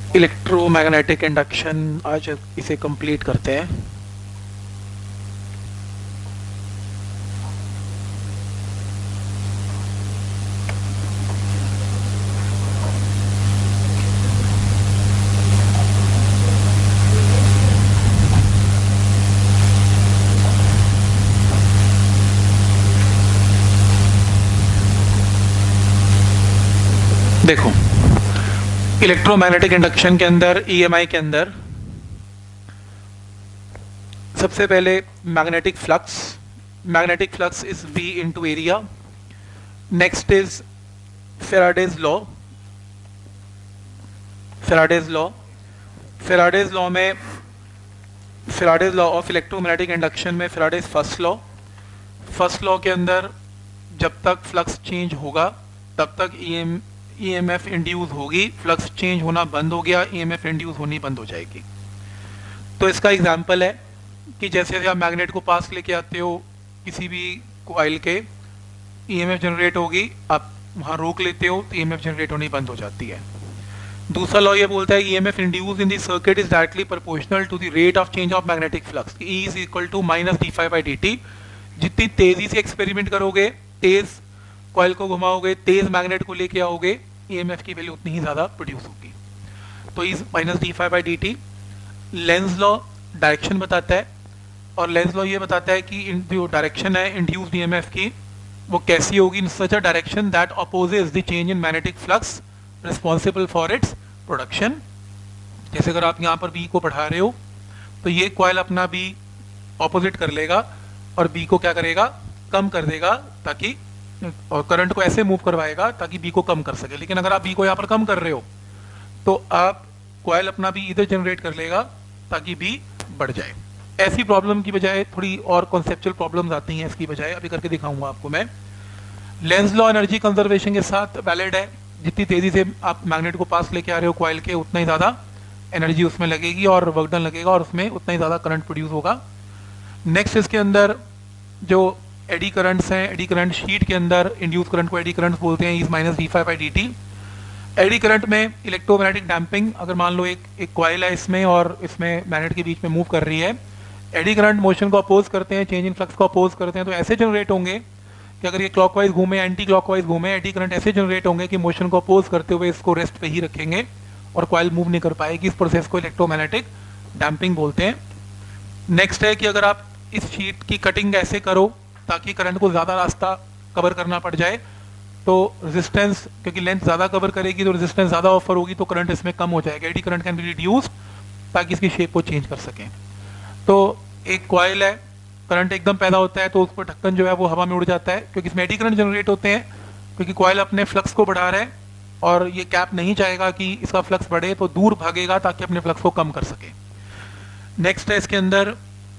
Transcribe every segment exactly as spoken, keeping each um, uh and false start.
Electromagnetic induction आज इसे complete करते हैं। देखो, इलेक्ट्रोमैग्नेटिक इंडक्शन के अंदर ईएमआई के अंदर सबसे पहले magnetic flux magnetic flux is B into area. Next is Faraday's law Faraday's law Faraday's law में Faraday's law of electromagnetic induction में Faraday's first law first law के अंदर जब तक फ्लक्स चेंज होगा तब तक ईएम ईएमएफ इंड्यूस होगी। फ्लक्स चेंज होना बंद हो गया, ईएमएफ इंड्यूस होनी बंद हो जाएगी। तो इसका एग्जांपल है कि जैसे जैसे आप मैग्नेट को पास लेके आते हो किसी भी कॉइल के, ईएमएफ जनरेट होगी, आप वहाँ रोक लेते हो तो ईएमएफ जनरेट होनी बंद हो जाती है। दूसरा लॉ ये बोलता है EMF induce in the circuit is directly proportional to the rate of change of magnetic flux. E is equal to minus D phi by D T. जितनी तेजी से एक्सपेरिमेंट करोगे, तेज कॉइल को घुमाओगे, तेज मैग्नेट को लेके आओगे, ईएमएफ की वैल्यू उतनी ही ज़्यादा प्रोड्यूस होगी। तो is minus D phi by D T. Lenz law direction बताता है, और लेंज लॉ ये बताता है कि जो डायरेक्शन है इंड्यूस्ड ईएमएफ की वो कैसी होगी, in such a direction that opposes the change in magnetic flux responsible for its production. जैसे अगर आप यहाँ पर बी को बढ़ा रहे हो तो ये कॉइल अपना बी ऑपोजिट कर लेगा और बी को क्या करेगा, कम कर देगा, ताकि और करंट को ऐसे मूव करवाएगा ताकि बी को कम कर सके। लेकिन अगर आप बी को यहाँ पर कम कर रहे हो तो आप कॉइल अपना बी इधर जनरेट कर लेगा ताकि बी बढ़ जाए। ऐसी प्रॉब्लम की बजाय थोड़ी और कॉन्सेप्चुअल प्रॉब्लम्स आती हैं इसकी बजाय, अभी करके दिखाऊंगा आपको मैं। लेंज लॉ एनर्जी कंजर्वेशन के साथ वैलिड है। जितनी तेजी से आप मैग्नेट को पास लेके आ रहे हो कॉइल के, उतना ही ज़्यादा एनर्जी उसमें लगेगी और वर्क डन लगेगा और उसमें उतना ही ज़्यादा करंट प्रोड्यूस होगा। नेक्स्ट इसके अंदर जो एडी करंट्स हैं, एडी करंट शीट के अंदर इंड्यूस करंट को एडी करंट्स बोलते हैं, is minus D phi by D T. Eddy current में इलेक्ट्रोमैग्नेटिक डैम्पिंग, अगर मान लो एक एक कॉइल है इसमें और इसमें मैग्नेट के बीच में मूव कर रही है, एडी करंट मोशन को अपोज करते हैं, चेंज इन फ्लक्स को अपोज करते हैं, तो ऐसे जनरेट होंगे कि अगर ये क्लॉकवाइज घूमे, एंटी क्लॉकवाइज घूमे, एडी करंट ऐसे जनरेट होंगे कि मोशन को अपोज करते हुए इसको रेस्ट पे ही रखेंगे और कॉइल मूव नहीं कर पाएगी। इस प्रोसेस को इलेक्ट्रोमैग्नेटिक डैम्पिंग बोलते हैं। नेक्स्ट है कि अगर आप इस शीट की कटिंग ऐसे करो ताकि करंट को ज़्यादा रास्ता कवर करना पड़ जाए, तो रेजिस्टेंस, क्योंकि लेंथ ज़्यादा कवर करेगी तो रेजिस्टेंस ज़्यादा ऑफर होगी, तो करंट इसमें कम हो जाएगा। Eddy current can be reduced ताकि इसकी शेप को चेंज कर सकें। तो एक कॉइल है, करंट एकदम पैदा होता है तो उस पर ढक्कन जो है वो हवा में उड़ जाता है, क्योंकि इसमें एडी करंट जनरेट होते हैं, क्योंकि कॉइल अपने फ्लक्स को बढ़ा रहा है और ये कैप नहीं चाहेगा कि इसका फ्लक्स बढ़े, तो दूर भागेगा ताकि अपने फ्लक्स को कम कर सके। नेक्स्ट है इसके अंदर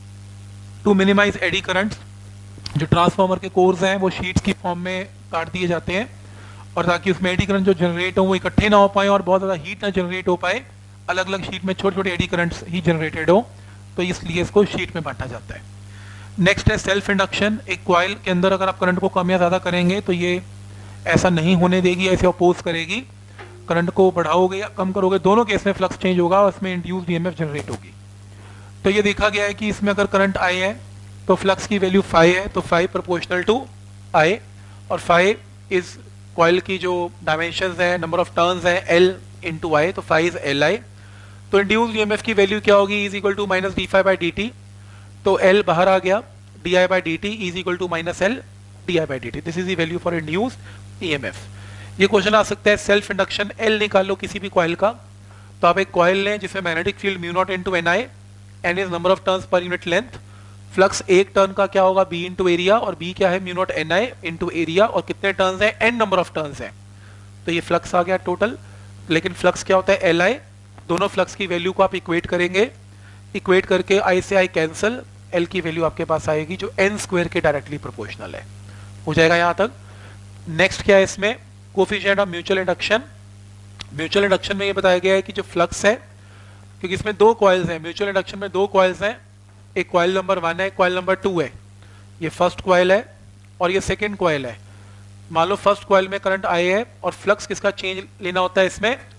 टू मिनिमाइज एडी करंट, जो ट्रांसफार्मर के कोर्स हैं वो शीट्स की फॉर्म में काट दिए जाते हैं, और ताकि उसमें एडी करंट जो जनरेट हो वो इकट्ठे ना हो पाए और बहुत ज़्यादा हीट ना जनरेट हो पाए, अलग अलग शीट में छोटे छोटे एडी करंट्स ही जनरेटेड हो, तो इसलिए इसको शीट में बांटा जाता है। नेक्स्ट है सेल्फ इंडक्शन। एक कॉइल के अंदर अगर आप करंट को कम या ज़्यादा करेंगे तो ये ऐसा नहीं होने देगी, ऐसे अपोज करेगी। करंट को बढ़ाओगे या कम करोगे, दोनों केस में फ्लक्स चेंज होगा और इसमें इंड्यूस्ड ईएमएफ जनरेट होगी। तो ये देखा गया है कि इसमें अगर करंट आई है तो फ्लक्स की वैल्यू फाइव है, तो फाइव प्रोपोर्शनल टू आई, और फाइव इज कॉइल की जो डायमेंशंस है, नंबर ऑफ टर्न्स है, एल इंटू आई, तो फाइव इज एल आई। तो इंड्यूस्ड ईएमएफ की वैल्यू क्या होगी, is equal to minus D phi by D T. तो एल बाहर आ गया, D I by D T is equal to minus L D I by D T. This is the value for induced EMF. ये question आ सकता है, self induction L निकालो किसी भी कॉइल का, तो आप एक कॉइल लें जिसमें magnetic field mu naught into N I, N is number of turns per unit length, flux एक टर्न का क्या होगा, बी इंटू एरिया, और बी क्या है, mu naught N I into area, और कितने टर्न्स हैं, एन नंबर ऑफ टर्न्स हैं, तो ये फ्लक्स आ गया टोटल। लेकिन फ्लक्स क्या होता है, एल आई। दोनों फ्लक्स की वैल्यू को आप इक्वेट करेंगे, इक्वेट करके आई से आई कैंसिल, एल की वैल्यू आपके पास आएगी जो एन स्क्वायर के डायरेक्टली प्रोपोर्शनल है। हो जाएगा यहाँ तक। नेक्स्ट क्या है इसमें, coefficient of mutual induction. Mutual induction में ये बताया गया है कि जो फ्लक्स है, क्योंकि इसमें दो कॉइल्स हैं, म्यूचुअल इंडक्शन में दो कॉइल्स हैं, एक कॉइल नंबर वन है, कॉइल नंबर टू है। ये फर्स्ट कॉइल है और ये सेकेंड कॉइल है। मान लो फर्स्ट कॉइल में करंट आई है और फ्लक्स किसका चेंज लेना होता है इसमें,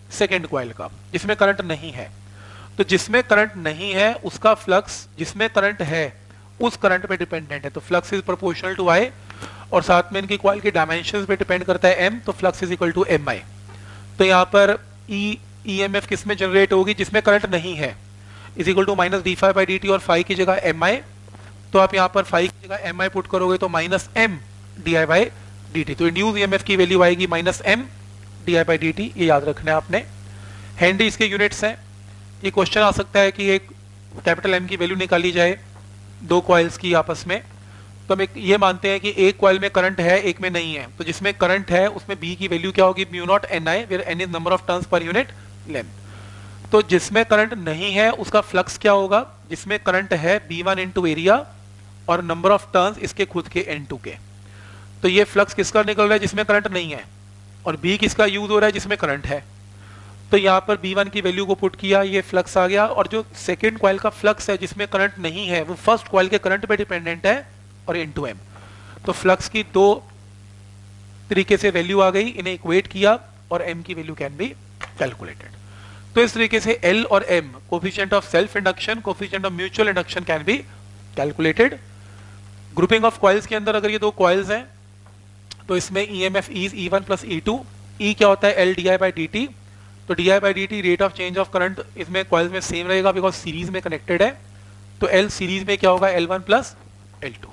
सेकेंड कॉइल का, जिसमें करंट नहीं है। तो जिसमें करंट नहीं है उसका फ्लक्स जिसमें करंट है उस करंट पे डिपेंडेंट है, तो flux is proportional to I, और साथ में इनकी कॉइल के डायमेंशंस पे डिपेंड करता है एम, तो flux is equal to M I. तो यहाँ पर ई ईएमएफ किस में जनरेट होगी, जिसमें करंट नहीं है, is equal to minus D phi by D T, और फाइव की जगह एम आई, तो आप यहाँ पर फाइव की जगह एम आई पुट करोगे तो minus M D I by D T, तो इंड्यूस ईएमएफ की वैल्यू आएगी minus M D I by D T, ये याद रखना है आपने। हेनरी इसके यूनिट्स हैं। ये क्वेश्चन आ सकता है कि एक कैपिटल एम की वैल्यू निकाली जाए दो कॉइल्स की आपस में, तो हम एक ये मानते हैं कि एक कॉइल में करंट है एक में नहीं है, तो जिसमें करंट है उसमें बी की वैल्यू क्या होगी, mu naught N I, where N is number of turns per unit length. तो जिसमें करंट नहीं है उसका फ्लक्स क्या होगा, जिसमें करंट है बी वन इंटू एरिया और नंबर ऑफ टर्न्स इसके खुद के एन टू के। तो ये फ्लक्स किसका निकल रहा है, जिसमें करंट नहीं है, और बी किसका यूज हो रहा है, जिसमें करंट है। तो यहाँ पर बी वन की वैल्यू को पुट किया, ये फ्लक्स आ गया, और जो सेकेंड कॉइल का फ्लक्स है जिसमें करंट नहीं है वो फर्स्ट कॉइल के करंट पे डिपेंडेंट है और इन टू एम। तो फ्लक्स की दो तरीके से वैल्यू आ गई, इन्हें इक्वेट किया और एम की वैल्यू कैन बी कैलकुलेटेड। तो इस तरीके से एल और M, coefficient of self induction, coefficient of mutual induction can be calculated. Grouping of coils के अंदर अगर ये दो कॉइल्स हैं तो इसमें E M F is E one plus E two, E क्या होता है L D I by D T, तो D I by D T rate of change of current इसमें कॉइल्स में सेम रहेगा बिकॉज सीरीज में कनेक्टेड है, तो एल सीरीज में क्या होगा L one plus L two.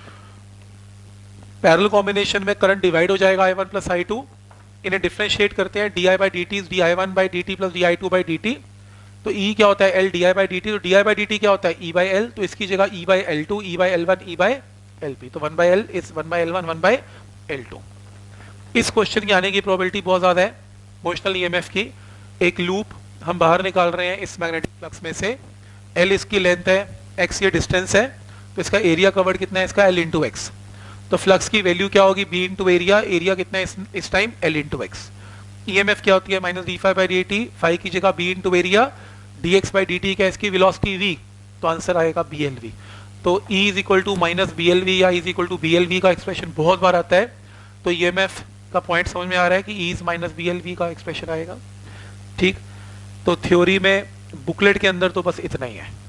Parallel combination में करंट डिवाइड हो जाएगा I one plus I two, इन्हें डिफरेंशिएट करते हैं, D I by D T D I one by D T plus D I two by D T, तो E क्या होता है L D I by D T, तो D I by D T क्या होता है ई बाई एल, तो इसकी जगह ई by L two, E by L one, E by L P, तो one by L is one by L one, one by L two. इस question के आने की प्रोबेबिलिटी बहुत ज्यादा है। मोशनल ईएमएफ की एक लूप हम बाहर निकाल रहे हैं इस मैग्नेटिक फ्लक्स में से, एल इसकी लेंथ है, एक्स ये डिस्टेंस है, तो इसका एरिया कवर्ड कितना है इसका एल इंटू एक्स, तो फ्लक्स की वैल्यू क्या होगी बी इंटू एरिया, एरिया कितना है इस, इस time L into X. EMF क्या होती है minus D phi by D T, phi की जगह B into area, D X by D T क्या इसकी वेलोसिटी वी, तो आंसर आएगा बी एल वी। तो E is equal to minus B L V या is equal to B L V का expression बहुत बार आता है, तो ईएमएफ का पॉइंट समझ में आ रहा है कि E is minus B L V का एक्सप्रेशन आएगा। ठीक, तो थ्योरी में बुकलेट के अंदर तो बस इतना ही है।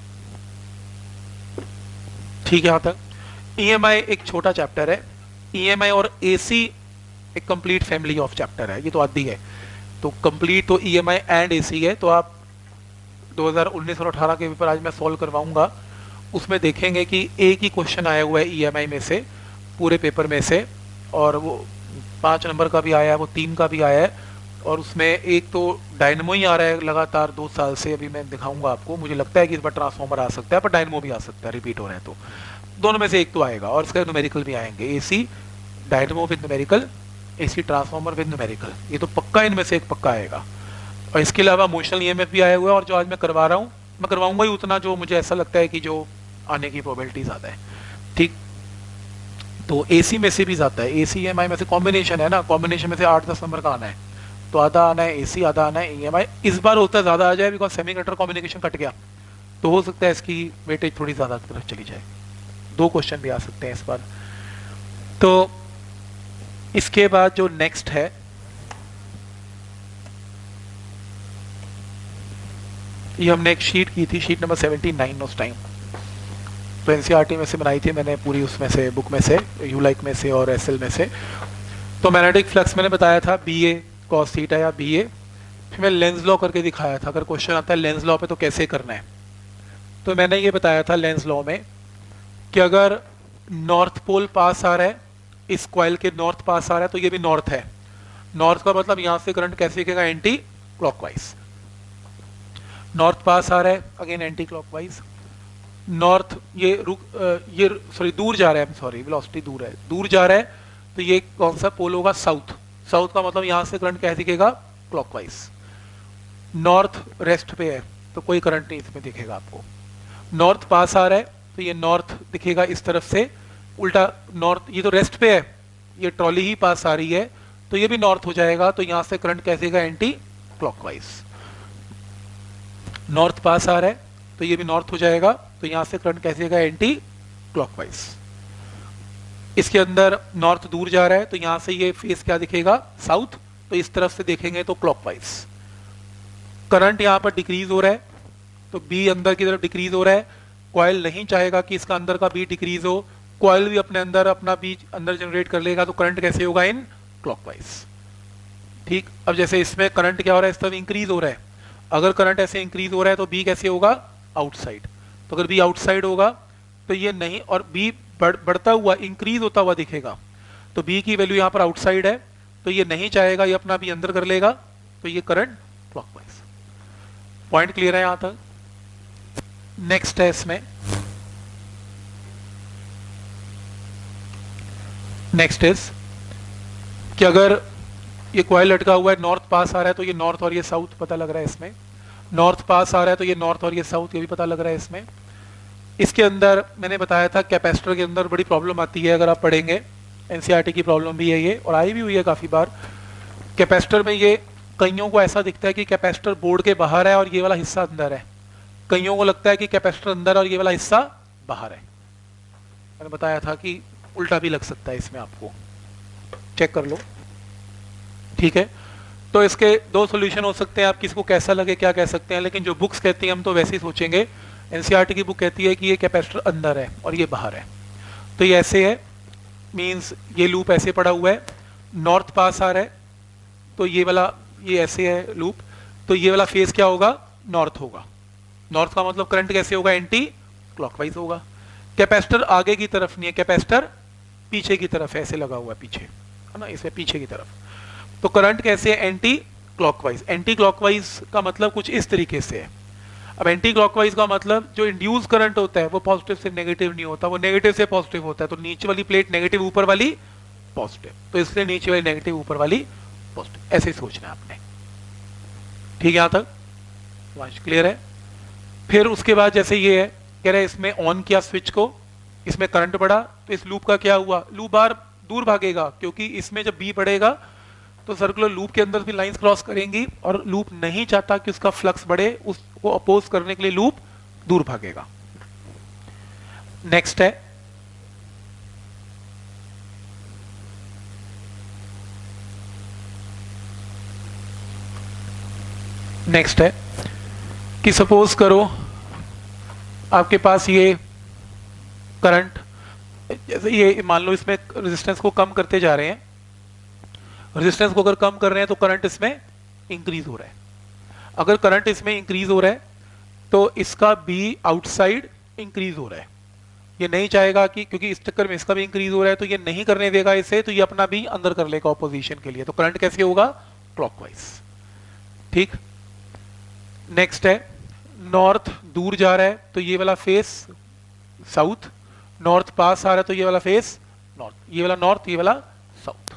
ठीक है, यहां तक ईएमआई एक छोटा चैप्टर है, ईएमआई और एसी एक कंप्लीट फैमिली ऑफ चैप्टर है, ये तो आदि है, तो कंप्लीट तो ईएमआई एंड एसी है। तो आप दो हज़ार उन्नीस और अठारह के पेपर आज मैं सॉल्व करवाऊंगा, उसमें देखेंगे कि एक ही क्वेश्चन आया हुआ है ईएमआई में से पूरे पेपर में से, और वो पाँच नंबर का भी आया है, वो तीन का भी आया है, और उसमें एक तो डायनमो ही आ रहा है लगातार दो साल से, अभी मैं दिखाऊंगा आपको, मुझे लगता है कि इस बार ट्रांसफॉर्मर आ सकता है, पर डायनमो भी आ सकता है, रिपीट हो रहा है, तो दोनों में से एक तो आएगा, और इसका न्यूमेरिकल भी आएंगे, AC dynamo with numerical, AC transformer with numerical, ये तो पक्का इनमें से एक पक्का आएगा। और इसके अलावा मोशनल ईएमएफ भी आया हुआ है, और जो आज मैं करवा रहा हूँ मैं करवाऊंगा ही उतना जो मुझे ऐसा लगता है कि जो आने की प्रोबेबिलिटी ज़्यादा है। ठीक, तो एसी में से भी जाता है, एसी ईएमआई में से कॉम्बिनेशन है ना, कॉम्बिनेशन में से आठ दस नंबर का आना है, तो आधा आना है एसी, आधा आना है ईएमआई। इस बार होता है ज़्यादा आ जाए बिकॉज सेमीकंडक्टर कम्युनिकेशन कट गया, तो हो सकता है इसकी वेटेज थोड़ी ज़्यादा की तरफ चली जाए, दो क्वेश्चन भी आ सकते हैं इस बार। तो इसके बाद जो नेक्स्ट है, ये हमने एक शीट की थी, शीट नंबर सेवेंटी नाइन उस टाइम, तो एनसीईआरटी में से बनाई थी मैंने पूरी, उसमें से बुक में से, यू लाइक में से और एसएल में से। तो मैग्नेटिक फ्लक्स मैंने बताया था बी ए कॉस थीटा या बी ए, फिर मैं लेंस लॉ करके दिखाया था, अगर क्वेश्चन आता है लेंस लॉ पे तो कैसे करना है। तो मैंने ये बताया था लेंस लॉ में कि अगर नॉर्थ पोल पास आ रहा है, इस कॉइल के नॉर्थ पास आ रहा है, तो ये भी नॉर्थ है, नॉर्थ का मतलब यहाँ से करंट कैसे दिखेगा एंटी क्लॉकवाइज, नॉर्थ पास आ रहा है अगेन एंटी क्लॉकवाइज, नॉर्थ ये रुक ये सॉरी दूर जा रहा है, सॉरी वेलोसिटी दूर है, दूर जा रहा है, तो ये कौन सा पोल होगा साउथ, साउथ का मतलब यहाँ से करंट कैसे दिखेगा क्लॉकवाइज, नॉर्थ रेस्ट पे है तो कोई करंट नहीं इसमें दिखेगा आपको, नॉर्थ पास आ रहा है तो ये नॉर्थ दिखेगा इस तरफ से, उल्टा नॉर्थ, ये तो रेस्ट पे है, ये ट्रॉली ही पास आ रही है तो ये भी नॉर्थ हो जाएगा, तो यहाँ से करंट कैसे दिखेगा एंटी क्लॉकवाइज, नॉर्थ पास आ रहा है तो ये भी नॉर्थ हो जाएगा, तो यहाँ से करंट कैसे दिखेगा एंटी क्लॉकवाइज। इसके अंदर नॉर्थ दूर जा रहा है तो यहाँ से ये फेस क्या दिखेगा साउथ, तो इस तरफ से देखेंगे तो क्लॉकवाइज। करंट यहाँ पर डिक्रीज हो रहा है तो बी अंदर की तरफ डिक्रीज हो रहा है, कॉइल नहीं चाहेगा कि इसका अंदर का बी डिक्रीज हो, कॉइल भी अपने अंदर अपना बी अंदर जनरेट कर लेगा, तो करंट कैसे होगा? In clockwise. ठीक, अब जैसे इसमें करंट क्या हो रहा है, इस तरफ इंक्रीज हो रहा है, अगर करंट ऐसे इंक्रीज हो रहा है तो बी कैसे होगा? आउटसाइड। तो अगर बी आउटसाइड होगा तो ये नहीं, और बी बढ़, बढ़ता हुआ इंक्रीज होता हुआ दिखेगा, तो बी की वैल्यू यहाँ पर आउटसाइड है, तो ये नहीं चाहेगा, ये अपना बी अंदर कर लेगा, तो ये करंट क्लॉकवाइज। पॉइंट क्लियर है यहां तक? नेक्स्ट है इसमें, नेक्स्ट इज कि अगर ये कॉइल लटका हुआ है, नॉर्थ पास आ रहा है तो ये नॉर्थ और ये साउथ पता लग रहा है इसमें, नॉर्थ पास आ रहा है तो ये नॉर्थ और ये साउथ ये भी पता लग रहा है इसमें। इसके अंदर मैंने बताया था कैपेसिटर के अंदर बड़ी प्रॉब्लम आती है, अगर आप पढ़ेंगे एनसीईआरटी की प्रॉब्लम भी है ये, और आई भी हुई है काफी बार। कैपेसिटर में ये कईयों को ऐसा दिखता है कि कैपेसिटर बोर्ड के बाहर है और ये वाला हिस्सा अंदर है, कईयों को लगता है कि कैपेसिटर अंदर और ये वाला हिस्सा बाहर है। मैंने बताया था कि उल्टा भी लग सकता है इसमें, आपको चेक कर लो। ठीक है, तो इसके दो सॉल्यूशन हो सकते हैं, आप किसको कैसा लगे क्या कह सकते हैं, लेकिन जो बुक्स कहती हैं हम तो वैसे ही सोचेंगे। एनसीईआरटी की बुक कहती है कि ये कैपेसिटर अंदर है और ये बाहर है, तो ये ऐसे है, मींस ये लूप ऐसे पड़ा हुआ है, नॉर्थ पास आ रहा है तो ये वाला ये ऐसे है लूप, तो ये वाला फेज क्या होगा? नॉर्थ होगा। नॉर्थ का मतलब करंट कैसे होगा? एंटी क्लॉकवाइज होगा। कैपेसिटर आगे की तरफ नहीं है, कैपेसिटर पीछे की तरफ ऐसे लगा हुआ है, पीछे है ना, इसे पीछे की तरफ, तो करंट कैसे है? Anti clockwise. एंटी क्लॉकवाइज का मतलब कुछ इस तरीके से है। अब एंटी क्लॉकवाइज का मतलब जो इंड्यूस करंट होता है वो पॉजिटिव से नेगेटिव नहीं होता, वो नेगेटिव से पॉजिटिव होता है, तो नीचे वाली प्लेट नेगेटिव, ऊपर वाली पॉजिटिव, तो इसलिए नीचे वाली नेगेटिव ऊपर वाली पॉजिटिव, ऐसे ही सोचना है आपने। ठीक है, यहां तक क्लियर है? फिर उसके बाद जैसे ये है, कह रहे इसमें ऑन किया स्विच को, इसमें करंट बढ़ा, तो इस लूप का क्या हुआ? लूप बार दूर भागेगा, क्योंकि इसमें जब बी बढ़ेगा तो सर्कुलर लूप के अंदर भी लाइंस क्रॉस करेंगी, और लूप नहीं चाहता कि उसका फ्लक्स बढ़े, उसको अपोज करने के लिए लूप दूर भागेगा। नेक्स्ट है नेक्स्ट है कि सपोज करो आपके पास ये करंट, जैसे ये मान लो इसमें रेजिस्टेंस को कम करते जा रहे हैं, रेजिस्टेंस को अगर कम कर रहे हैं तो करंट इसमें इंक्रीज हो रहा है। अगर करंट इसमें इंक्रीज हो रहा है तो इसका भी आउटसाइड इंक्रीज हो रहा है, ये नहीं चाहेगा कि, क्योंकि इस चक्कर में इसका भी इंक्रीज हो रहा है तो ये नहीं करने देगा इसे, तो ये अपना भी अंदर कर लेगा ऑपोजिशन के लिए, तो करंट कैसे होगा? क्लॉकवाइज। ठीक, नेक्स्ट है नॉर्थ दूर जा रहा है तो ये वाला फेस साउथ, नॉर्थ पास आ रहा है तो ये वाला फेस नॉर्थ, ये वाला नॉर्थ, ये वाला साउथ।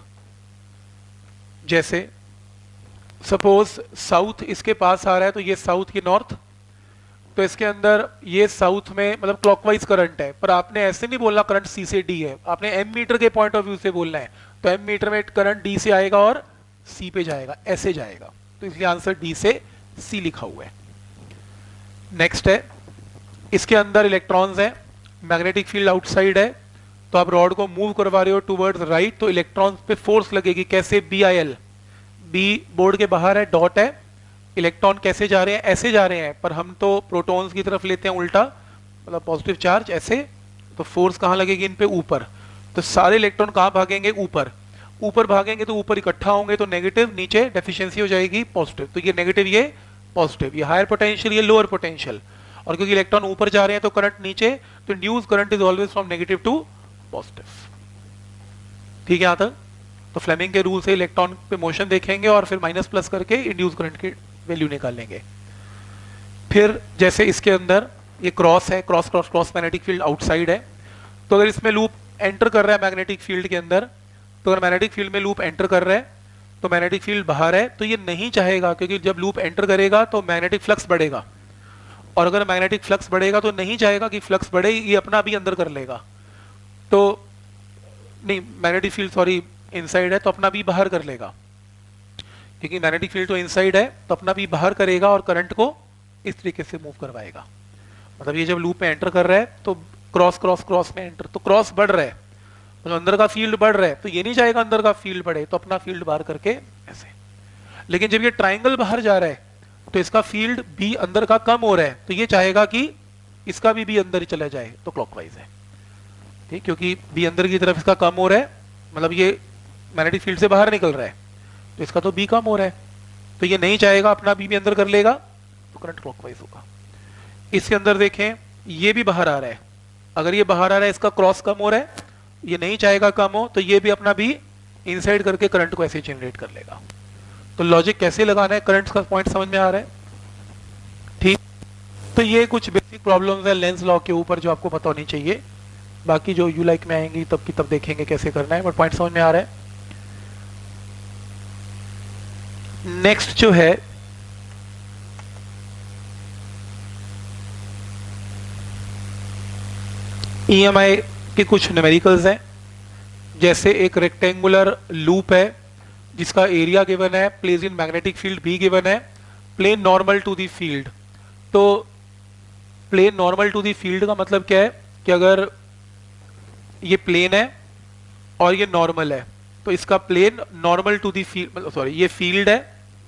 जैसे सपोज साउथ इसके पास आ रहा है तो ये साउथ, ये नॉर्थ, तो इसके अंदर ये साउथ में मतलब क्लॉकवाइज करंट है, पर आपने ऐसे नहीं बोलना करंट सी से डी है, आपने एम मीटर के पॉइंट ऑफ व्यू से बोलना है, तो एम मीटर में करंट डी से आएगा और सी पे जाएगा, ऐसे जाएगा, तो इसलिए आंसर डी से सी लिखा हुआ है। नेक्स्ट है, इसके अंदर इलेक्ट्रॉन्स हैं, मैग्नेटिक फील्ड आउटसाइड है, तो आप रॉड को मूव करवा रहे हो टूवर्ड्स राइट, तो इलेक्ट्रॉन्स पे फोर्स लगेगी, कैसे? B I L, B board के बाहर है, डॉट है, इलेक्ट्रॉन कैसे जा रहे हैं? ऐसे जा रहे हैं, पर हम तो प्रोटॉन्स की तरफ लेते हैं उल्टा, मतलब पॉजिटिव चार्ज ऐसे, तो फोर्स कहाँ लगेगी इन पे? ऊपर, तो सारे इलेक्ट्रॉन कहाँ भागेंगे? ऊपर, ऊपर भागेंगे तो ऊपर इकट्ठा होंगे तो नेगेटिव, नीचे डेफिशिएंसी हो जाएगी पॉजिटिव, तो ये नेगेटिव ये पॉजिटिव, ये हायर पोटेंशियल ये लोअर पोटेंशियल, और क्योंकि इलेक्ट्रॉन ऊपर जा रहे हैं तो करंट नीचे, तो induce current is always from negative to positive. ठीक है, यहां तक? तो फ्लेमिंग के रूल से इलेक्ट्रॉन पे मोशन देखेंगे और फिर माइनस प्लस करके इंड्यूस करंट की वैल्यू निकालेंगे। फिर जैसे इसके अंदर ये क्रॉस है, cross cross cross magnetic field outside है, तो अगर इसमें लूप एंटर कर रहा है मैग्नेटिक फील्ड के अंदर, तो अगर मैग्नेटिक फील्ड में लूप एंटर कर रहा है तो मैग्नेटिक फील्ड बाहर है, तो ये नहीं चाहेगा, क्योंकि जब लूप एंटर करेगा तो मैग्नेटिक फ्लक्स बढ़ेगा, और अगर मैग्नेटिक फ्लक्स बढ़ेगा तो नहीं चाहेगा कि फ्लक्स बढ़े, ये अपना भी अंदर कर लेगा, तो नहीं मैग्नेटिक फील्ड सॉरी इनसाइड है तो अपना भी बाहर कर लेगा, क्योंकि मैग्नेटिक फील्ड तो इनसाइड है तो अपना भी बाहर करेगा और करंट को इस तरीके से मूव करवाएगा। मतलब ये जब लूप में एंटर कर रहा है तो क्रॉस क्रॉस क्रॉस में एंटर, तो क्रॉस बढ़ रहा है, तो अंदर का फील्ड बढ़ रहा है, तो ये नहीं चाहेगा अंदर का फील्ड बढ़े, तो अपना फील्ड बाहर करके ऐसे। लेकिन जब ये ट्राइंगल बाहर जा रहा है तो इसका फील्ड बी अंदर का कम हो रहा है, तो ये चाहेगा कि इसका भी बी अंदर ही चला जाए, तो क्लॉकवाइज है, ठीक, क्योंकि बी अंदर की तरफ इसका कम हो रहा है, मतलब ये मैग्नेटिक फील्ड से बाहर निकल रहा है, तो इसका तो बी कम हो रहा है, तो ये नहीं चाहेगा अपना बी भी अंदर कर लेगा, तो करंट क्लॉकवाइज होगा। इसके अंदर देखें, ये भी बाहर आ रहा है, अगर ये बाहर आ रहा है, इसका क्रॉस कम हो रहा है, ये नहीं चाहेगा कम हो, तो ये भी अपना भी इनसाइड करके करंट को ऐसे जनरेट कर लेगा। तो लॉजिक कैसे लगाना है, करंट का पॉइंट समझ में आ रहा है, ठीक। तो ये कुछ बेसिक प्रॉब्लम्स है लेंस लॉ के ऊपर जो आपको पता होनी चाहिए, बाकी जो यू लाइक में आएंगी तब की तब देखेंगे कैसे करना है, बट पॉइंट समझ में आ रहा है। नेक्स्ट जो है ईएमआई के कुछ न्यूमेरिकल्स हैं, जैसे एक रेक्टेंगुलर लूप है जिसका एरिया गिवन है, प्लेस इन मैग्नेटिक फील्ड भी गिवन है, plane normal to the field. तो plane normal to the field का मतलब क्या है कि अगर ये प्लेन है और ये नॉर्मल है, तो इसका plane normal to the field, sorry ये फील्ड है,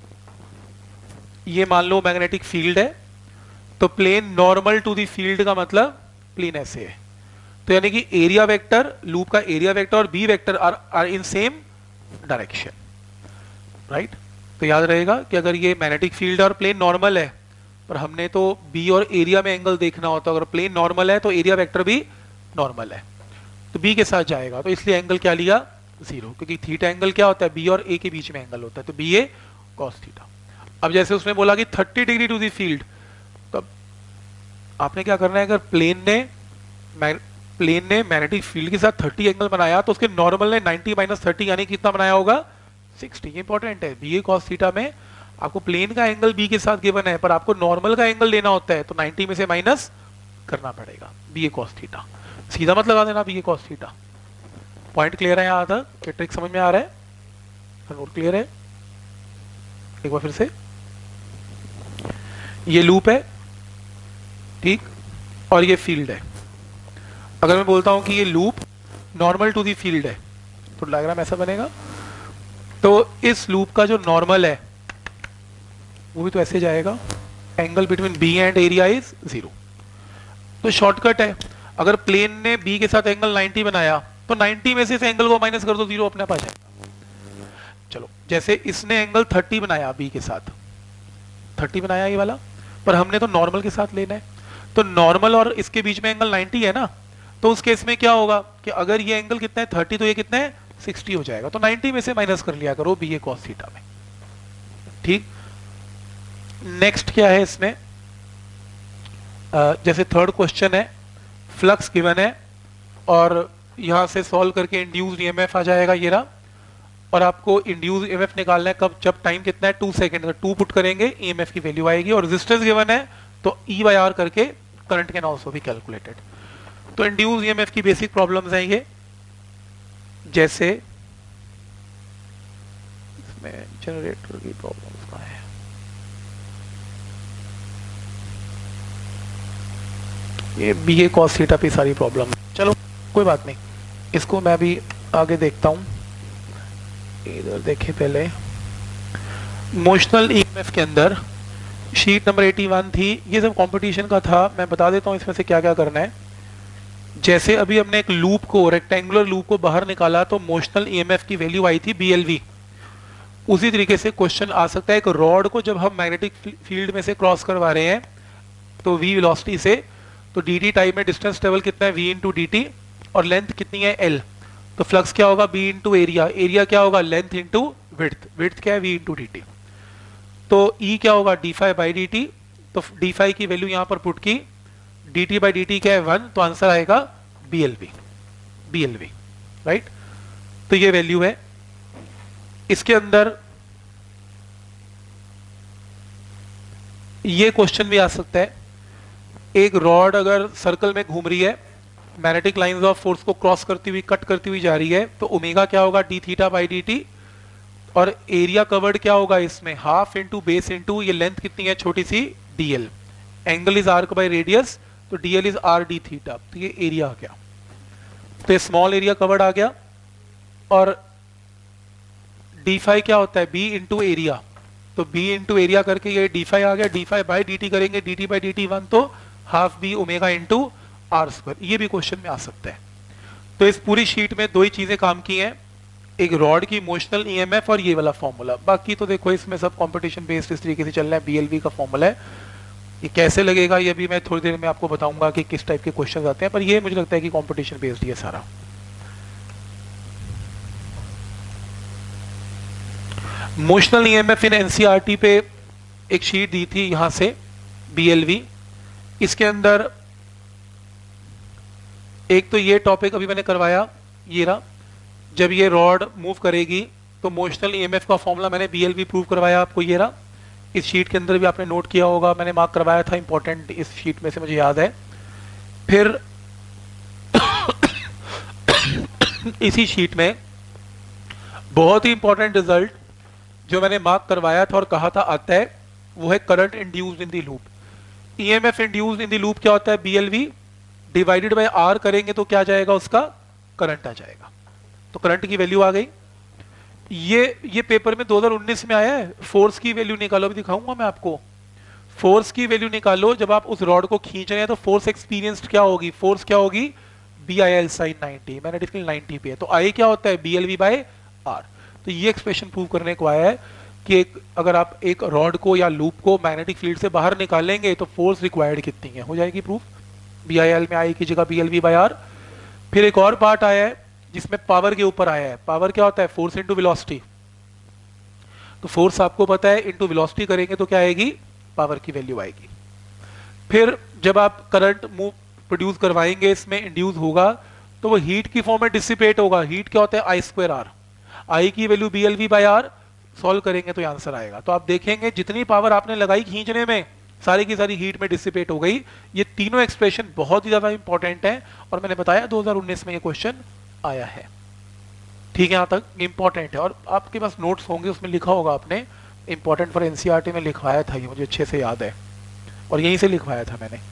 ये मान लो मैग्नेटिक फील्ड है, तो plane normal to the field का मतलब प्लेन ऐसे है, तो यानी कि एरिया वेक्टर, लूप का एरिया वेक्टर और B vector are are in same direction, right. तो याद रहेगा कि अगर ये मैग्नेटिक फील्ड और प्लेन नॉर्मल है, पर हमने तो बी और एरिया में एंगल देखना होता है, अगर प्लेन नॉर्मल है तो एरिया वेक्टर भी नॉर्मल है, तो बी के साथ जाएगा, तो इसलिए एंगल क्या लिया, जीरो, क्योंकि थीटा एंगल क्या होता है, बी और ए के बीच में एंगल होता है, तो बी ए कॉस थीटा। अब जैसे उसने बोला कि thirty degree to the field, तो आपने क्या करना है, अगर प्लेन ने प्लेन ने मैग्नेटिक फील्ड के साथ थर्टी एंगल बनाया, तो उसके नॉर्मल ने नाइंटी माइनस थर्टी यानी कितना बनाया होगा, सिक्सटी। ये इंपॉर्टेंट है, बी ए कॉस थीटा में आपको प्लेन का एंगल बी के साथ गिवन है, पर आपको नॉर्मल का एंगल लेना होता है, तो नाइंटी में से माइनस करना पड़ेगा, बी ए कॉस थीटा, सीधा मत लगा देना B A cos theta. Point clear है यहाँ तक, क्या ट्रिक समझ में आ रहा है, नोट क्लियर है। एक बार फिर से, ये लूप है, ठीक, और ये फील्ड है। अगर मैं बोलता हूं कि ये loop normal to the field है, तो डायग्राम ऐसा बनेगा, तो इस लूप का जो नॉर्मल है वो भी तो ऐसे जाएगा, angle between B and area is zero. तो शॉर्टकट है, अगर प्लेन ने बी के साथ एंगल नाइंटी बनाया, तो नाइंटी में से इस एंगल को माइनस कर दो, जीरो अपने पास जाएगा। चलो, जैसे इसने एंगल थर्टी बनाया बी के साथ, थर्टी बनाया ये वाला, पर हमने तो नॉर्मल के साथ लेना है, तो नॉर्मल और इसके बीच में एंगल नाइंटी है ना, तो उस केस में क्या होगा कि अगर ये एंगल कितना है थर्टी, तो ये कितना है सिक्सटी हो जाएगा, तो नाइंटी में से माइनस कर लिया करो बी ए कॉस थीटा में, ठीक। नेक्स्ट क्या है इसमें, आ, जैसे थर्ड क्वेश्चन है, फ्लक्स गिवन है और यहां से सॉल्व करके इंड्यूस्ड ईएमएफ आ जाएगा ये रहा, और आपको इंड्यूस्ड ईएमएफ निकालना है कब, जब टाइम कितना है टू सेकेंड, टू पुट करेंगे ईएमएफ की वैल्यू आएगी, और रेजिस्टेंस गिवन है तो ई बाई आर करके current can also be calculated. तो इंड्यूस्ड ईएमएफ की बेसिक प्रॉब्लम्स हैं ये, जैसे इसमें जनरेटर की प्रॉब्लम्स कहां है, ये बी ए कॉस थीटा पे सारी प्रॉब्लम, चलो कोई बात नहीं, इसको मैं भी आगे देखता हूं। इधर देखे पहले, मोशनल ईएमएफ के अंदर शीट नंबर इक्यासी थी, ये सब कंपटीशन का था, मैं बता देता हूं इसमें से क्या क्या करना है। जैसे अभी हमने एक लूप को, रेक्टेंगुलर लूप को बाहर निकाला, तो मोशनल ईएमएफ की वैल्यू आई थी बीएलवी। उसी तरीके से क्वेश्चन आ सकता है, एक रॉड को जब हम मैग्नेटिक फील्ड में से क्रॉस करवा रहे हैं, तो वी वेलोसिटी से, तो dt टाइम में डिस्टेंस ट्रेवल कितना है v इंटू डी टी, और लेंथ कितनी है l, तो फ्लक्स क्या होगा b इंटू एरिया, एरिया क्या होगा लेंथ इंटू विड्थ, विड्थ क्या है v इंटू डी टी, तो E क्या होगा D phi by D T, तो डी फाइव की वैल्यू यहां पर पुट की, dt बाई डी टी क्या है वन, तो आंसर आएगा B L V, B L V, right. तो ये वैल्यू है। इसके अंदर ये क्वेश्चन भी आ सकता है, एक रॉड अगर सर्कल में घूम रही है, मैग्नेटिक लाइंस ऑफ फोर्स को क्रॉस करती हुई, कट करती हुई जा रही है, तो ओमेगा क्या होगा D theta by D T, और एरिया कवर्ड क्या होगा इसमें हाफ इंटू बेस इंटू ये लेंथ कितनी है छोटी सी DL, angle is arc by radius, तो DL is R D theta, तो ये एरिया आ गया, तो ये स्मॉल एरिया कवर्ड आ गया, और डी फाइव क्या होता है बी इंटू एरिया, तो बी इंटू एरिया करके ये डी फाइव आ गया, D phi by D T करेंगे, D T by D T one तो half B omega into R square, ये भी क्वेश्चन में आ सकता है। तो इस पूरी शीट में दो ही चीजें काम की हैं, एक रॉड की इमोशनल ईएमएफ और ये वाला फॉर्मूला। बाकी तो देखो इसमें सब कंपटीशन बेस्ड इस तरीके से चल रहा है, बीएलवी का फॉर्मूला है, ये कैसे लगेगा ये भी मैं थोड़ी देर में आपको बताऊंगा कि किस टाइप के क्वेश्चन आते हैं, पर ये मुझे लगता है कि कंपटीशन बेस्ड ये सारा। इमोशनल ईएमएफ इन एनसीईआरटी पे एक शीट दी थी यहां से बीएलवी, इसके अंदर एक तो ये टॉपिक अभी मैंने करवाया, ये रहा, जब ये रॉड मूव करेगी तो मोशनल ईएमएफ का फॉर्मूला मैंने बीएलवी प्रूव करवाया आपको, ये रहा। इस शीट के अंदर भी आपने नोट किया होगा, मैंने मार्क करवाया था, इंपॉर्टेंट इस शीट में से मुझे याद है। फिर इसी शीट में बहुत ही इंपॉर्टेंट रिजल्ट जो मैंने मार्क करवाया था और कहा था आता है, वो है current induced in the loop. EMF induced in the loop क्या होता है, बीएलवी डिवाइडेड बाय आर करेंगे तो क्या जाएगा, उसका करंट आ जाएगा। तो करंट की वैल्यू आ गई। ये ये पेपर में दो हज़ार उन्नीस में आया है, फोर्स की वैल्यू निकालो, भी दिखाऊंगा मैं आपको। फोर्स की वैल्यू निकालो, जब आप उस रॉड को खींच रहे हैं तो फोर्स एक्सपीरियंस्ड क्या होगी, फोर्स क्या होगी, B I L sine ninety, मैंने डिफिकल्ट नाइनटी पे है, तो आई क्या होता है, B L V by R. तो ये एक्सप्रेशन प्रूव करने को आया है कि एक, अगर आप एक रॉड को या लूप को मैग्नेटिक फील्ड से बाहर निकालेंगे तो फोर्स रिक्वायर्ड कितनी है, हो जाएगी प्रूफ, बी आई एल में आई की जगह B L V by R. फिर एक और पार्ट आया है जिसमें पावर के ऊपर आया है, पावर क्या होता है, फोर्स इंटू वेलोसिटी। तो फोर्स आपको पता है, इंटू वेलोसिटी करेंगे तो क्या आएगी, पावर की वैल्यू आएगी। फिर जब आप करंट मूव प्रोड्यूस करवाएंगे, इसमें इंड्यूस होगा तो वो हीट की फॉर्म में डिसिपेट होगा। हीट क्या होता है, आई स्क्वायर आर, आई की value B L V by R, solve करेंगे तो आंसर आएगा। तो आप देखेंगे जितनी पावर आपने लगाई खींचने में, सारी की सारी हीट में डिसिपेट हो गई। ये तीनों एक्सप्रेशन बहुत ही ज्यादा इंपॉर्टेंट है और मैंने बताया दो हज़ार उन्नीस में ये क्वेश्चन आया है। ठीक है, यहां तक इंपॉर्टेंट है और आपके पास नोट्स होंगे, उसमें लिखा होगा आपने, इंपॉर्टेंट फॉर एनसीईआरटी में लिखवाया था, ये मुझे अच्छे से याद है और यहीं से लिखवाया था मैंने।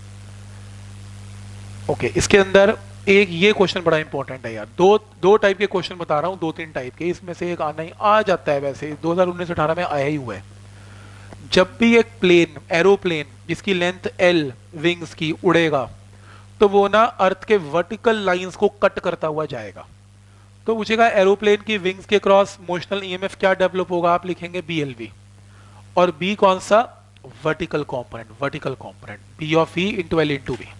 ओके, इसके अंदर एक ये क्वेश्चन बड़ा इंपॉर्टेंट है यार, दो दो टाइप के क्वेश्चन बता रहा हूं, दो तीन टाइप के, इसमें से एक आना ही आ जाता है, वैसे दो हज़ार उन्नीस अठारह में आया ही हुआ है। जब भी एक प्लेन, एरोप्लेन जिसकी लेंथ एल विंग्स की उड़ेगा तो वो ना अर्थ के वर्टिकल लाइंस को कट करता हुआ जाएगा। तो पूछेगा एरोप्लेन की विंग्स के क्रॉस मोशनल ईएमएफ क्या डेवलप होगा, आप लिखेंगे बीएलवी, और बी कौन सा, vertical component, vertical component B of E into L into B.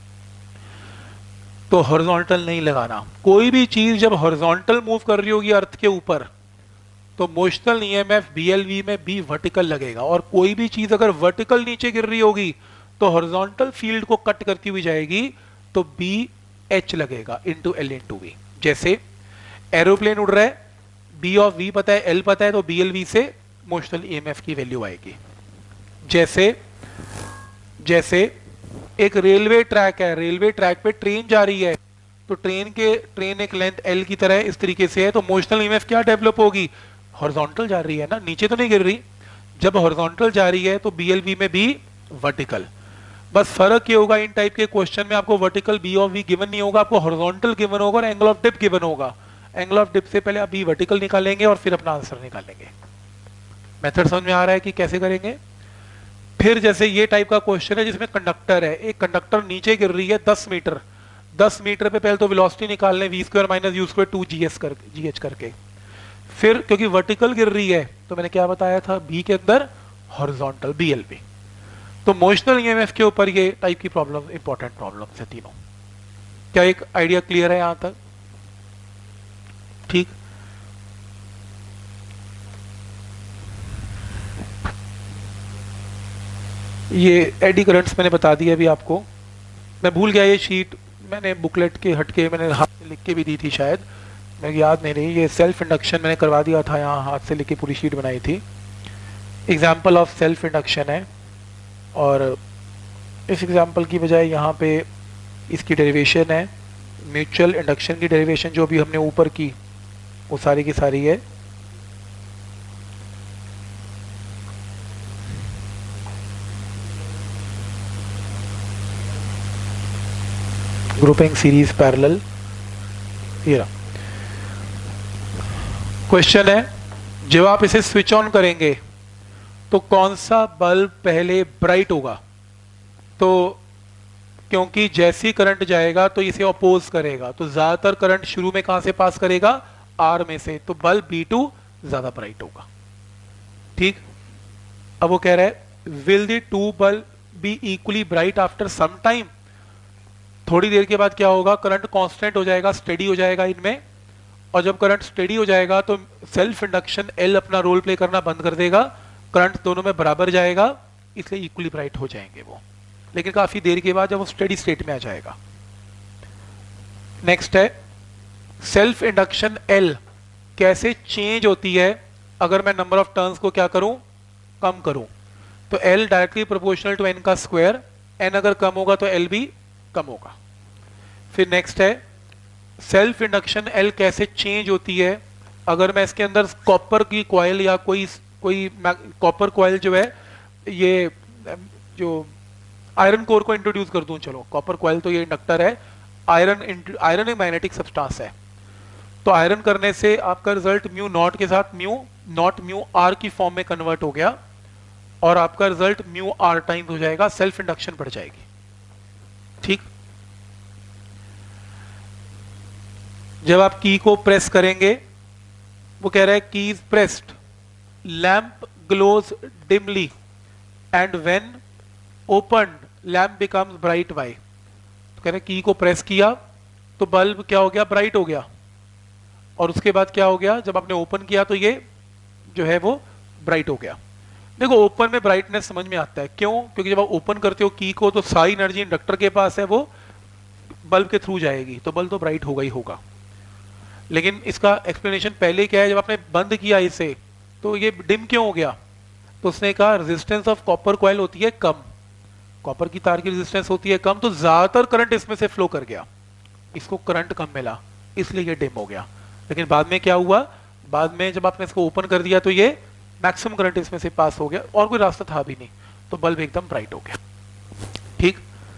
तो हॉरिजॉन्टल नहीं लगाना, कोई भी चीज जब हॉरिजॉन्टल मूव कर रही होगी अर्थ के ऊपर तो मोशनल ईएमएफ बीएलवी में बी वर्टिकल लगेगा, और कोई भी चीज अगर वर्टिकल नीचे गिर रही होगी तो हॉरिजॉन्टल फील्ड को कट करती हुई जाएगी, तो बी एच लगेगा इंटू एल इंटू वी। जैसे एरोप्लेन उड़ रहा है, बी ऑफ वी पता है, एल पता है, तो बी एल वी से मोशनल ईएमएफ की वैल्यू आएगी। जैसे जैसे एक रेलवे ट्रैक है, रेलवे ट्रैक पे ट्रेन जा रही है, तो ट्रेन के ट्रेन एक लेंथ एल की तरह इस तरीके से है, तो मोशनल ईएमएफ क्या डेवलप होगी, हॉरिजॉन्टल जा रही है ना, नीचे तो नहीं गिर रही। जब हॉरिजॉन्टल जा रही है तो बीएलवी में भी वर्टिकल। बस फर्क ये होगा, इन टाइप के क्वेश्चन में आपको vertical B of V given नहीं होगा, आपको हॉरिजॉन्टल गिवन होगा और एंगल ऑफ डिप गिवन होगा। एंगल ऑफ डिप से पहले आप बी वर्टिकल निकालेंगे और फिर अपना आंसर निकालेंगे। मेथड समझ में आ रहा है कि कैसे करेंगे। फिर जैसे ये टाइप का क्वेश्चन है जिसमें कंडक्टर है, एक कंडक्टर नीचे गिर रही है दस मीटर, दस मीटर पे पहले तो वेलोसिटी निकाल लें, V square minus U square two G S कर जी एच करके। फिर क्योंकि वर्टिकल गिर रही है तो मैंने क्या बताया था, बी के अंदर हॉरिजॉन्टल बीएलवी। तो मोशनल ईएमएफ के ऊपर ये टाइप की प्रॉब्लम इंपॉर्टेंट प्रॉब्लम है तीनों। क्या एक आइडिया क्लियर है यहां तक, ठीक। ये एडी करंट्स मैंने बता दिया अभी आपको, मैं भूल गया ये शीट मैंने बुकलेट के हटके मैंने हाथ से लिख के भी दी थी, शायद मेरे याद नहीं रही। ये सेल्फ इंडक्शन मैंने करवा दिया था, यहाँ हाथ से लिख के पूरी शीट बनाई थी। एग्जाम्पल ऑफ सेल्फ इंडक्शन है और इस एग्जाम्पल की बजाय यहाँ पे इसकी डेरिवेशन है, म्यूचुअल इंडक्शन की डेरिवेशन जो भी हमने ऊपर की वो सारी की सारी है। ग्रुपिंग सीरीज पैरेलल, ये रहा। क्वेश्चन है, जब आप इसे स्विच ऑन करेंगे तो कौन सा बल्ब पहले ब्राइट होगा? तो क्योंकि जैसी करंट जाएगा तो इसे अपोज करेगा, तो ज्यादातर करंट शुरू में कहां से पास करेगा? आर में से, तो बल्ब बी टू ज्यादा ब्राइट होगा। ठीक, अब वो कह रहा है will the two bulb be equally bright after some time? थोड़ी देर के बाद क्या होगा? करंट कांस्टेंट हो जाएगा, स्टेडी हो जाएगा इनमें, और जब करंट स्टेडी हो जाएगा तो सेल्फ इंडक्शन एल अपना रोल प्ले करना बंद कर देगा, करंट दोनों में बराबर जाएगा, इसलिए इक्वली ब्राइट हो जाएंगे वो, लेकिन काफी देर के बाद जब वो स्टेडी स्टेट में आ जाएगा। नेक्स्ट है सेल्फ इंडक्शन एल कैसे चेंज होती है अगर मैं नंबर ऑफ टर्न्स को क्या करूं? कम करूं। तो L directly proportional to N का स्क्वायर, एन अगर कम होगा तो एल भी कम होगा। फिर नेक्स्ट है सेल्फ इंडक्शन एल कैसे चेंज होती है अगर मैं इसके अंदर कॉपर की कॉइल या कोई कोई कॉपर कॉइल जो है, ये जो आयरन कोर को इंट्रोड्यूस कर दूं। चलो, कॉपर कॉइल तो ये इंडक्टर है, आयरन आयरन एक मैग्नेटिक सब्सटेंस है, तो आयरन करने से आपका रिजल्ट म्यू नॉट के साथ म्यू नॉट म्यू आर की फॉर्म में कन्वर्ट हो गया, और आपका रिजल्ट म्यू आर टाइम्स हो जाएगा, सेल्फ इंडक्शन बढ़ जाएगी। ठीक, जब आप की को प्रेस करेंगे, वो कह रहा है key is pressed, lamp glows dimly and when open lamp becomes bright why. तो कह रहे की को प्रेस किया तो बल्ब क्या हो गया? ब्राइट हो गया, और उसके बाद क्या हो गया? जब आपने ओपन किया तो ये जो है वो ब्राइट हो गया। देखो, ओपन में ब्राइटनेस समझ में आता है, क्यों? क्योंकि जब आप ओपन करते हो की को तो सारी एनर्जी इंडक्टर के पास है, वो बल्ब के थ्रू जाएगी, तो बल्ब तो ब्राइट होगा ही होगा। लेकिन इसका एक्सप्लेनेशन पहले क्या है, जब आपने बंद किया इसे तो ये डिम क्यों हो गया? तो उसने कहा रेजिस्टेंस ऑफ कॉपर कॉइल होती है कम, कॉपर की तार की रेजिस्टेंस होती है कम, तो ज्यादातर करंट इसमें से फ्लो कर गया, इसको करंट कम मिला, इसलिए ये डिम हो गया। लेकिन बाद में क्या हुआ? बाद में जब आपने इसको ओपन कर दिया तो ये मैक्सिमम करंट इसमें से पास हो गया, और कोई रास्ता था भी नहीं, तो बल्ब एकदम ब्राइट हो गया। ठीक,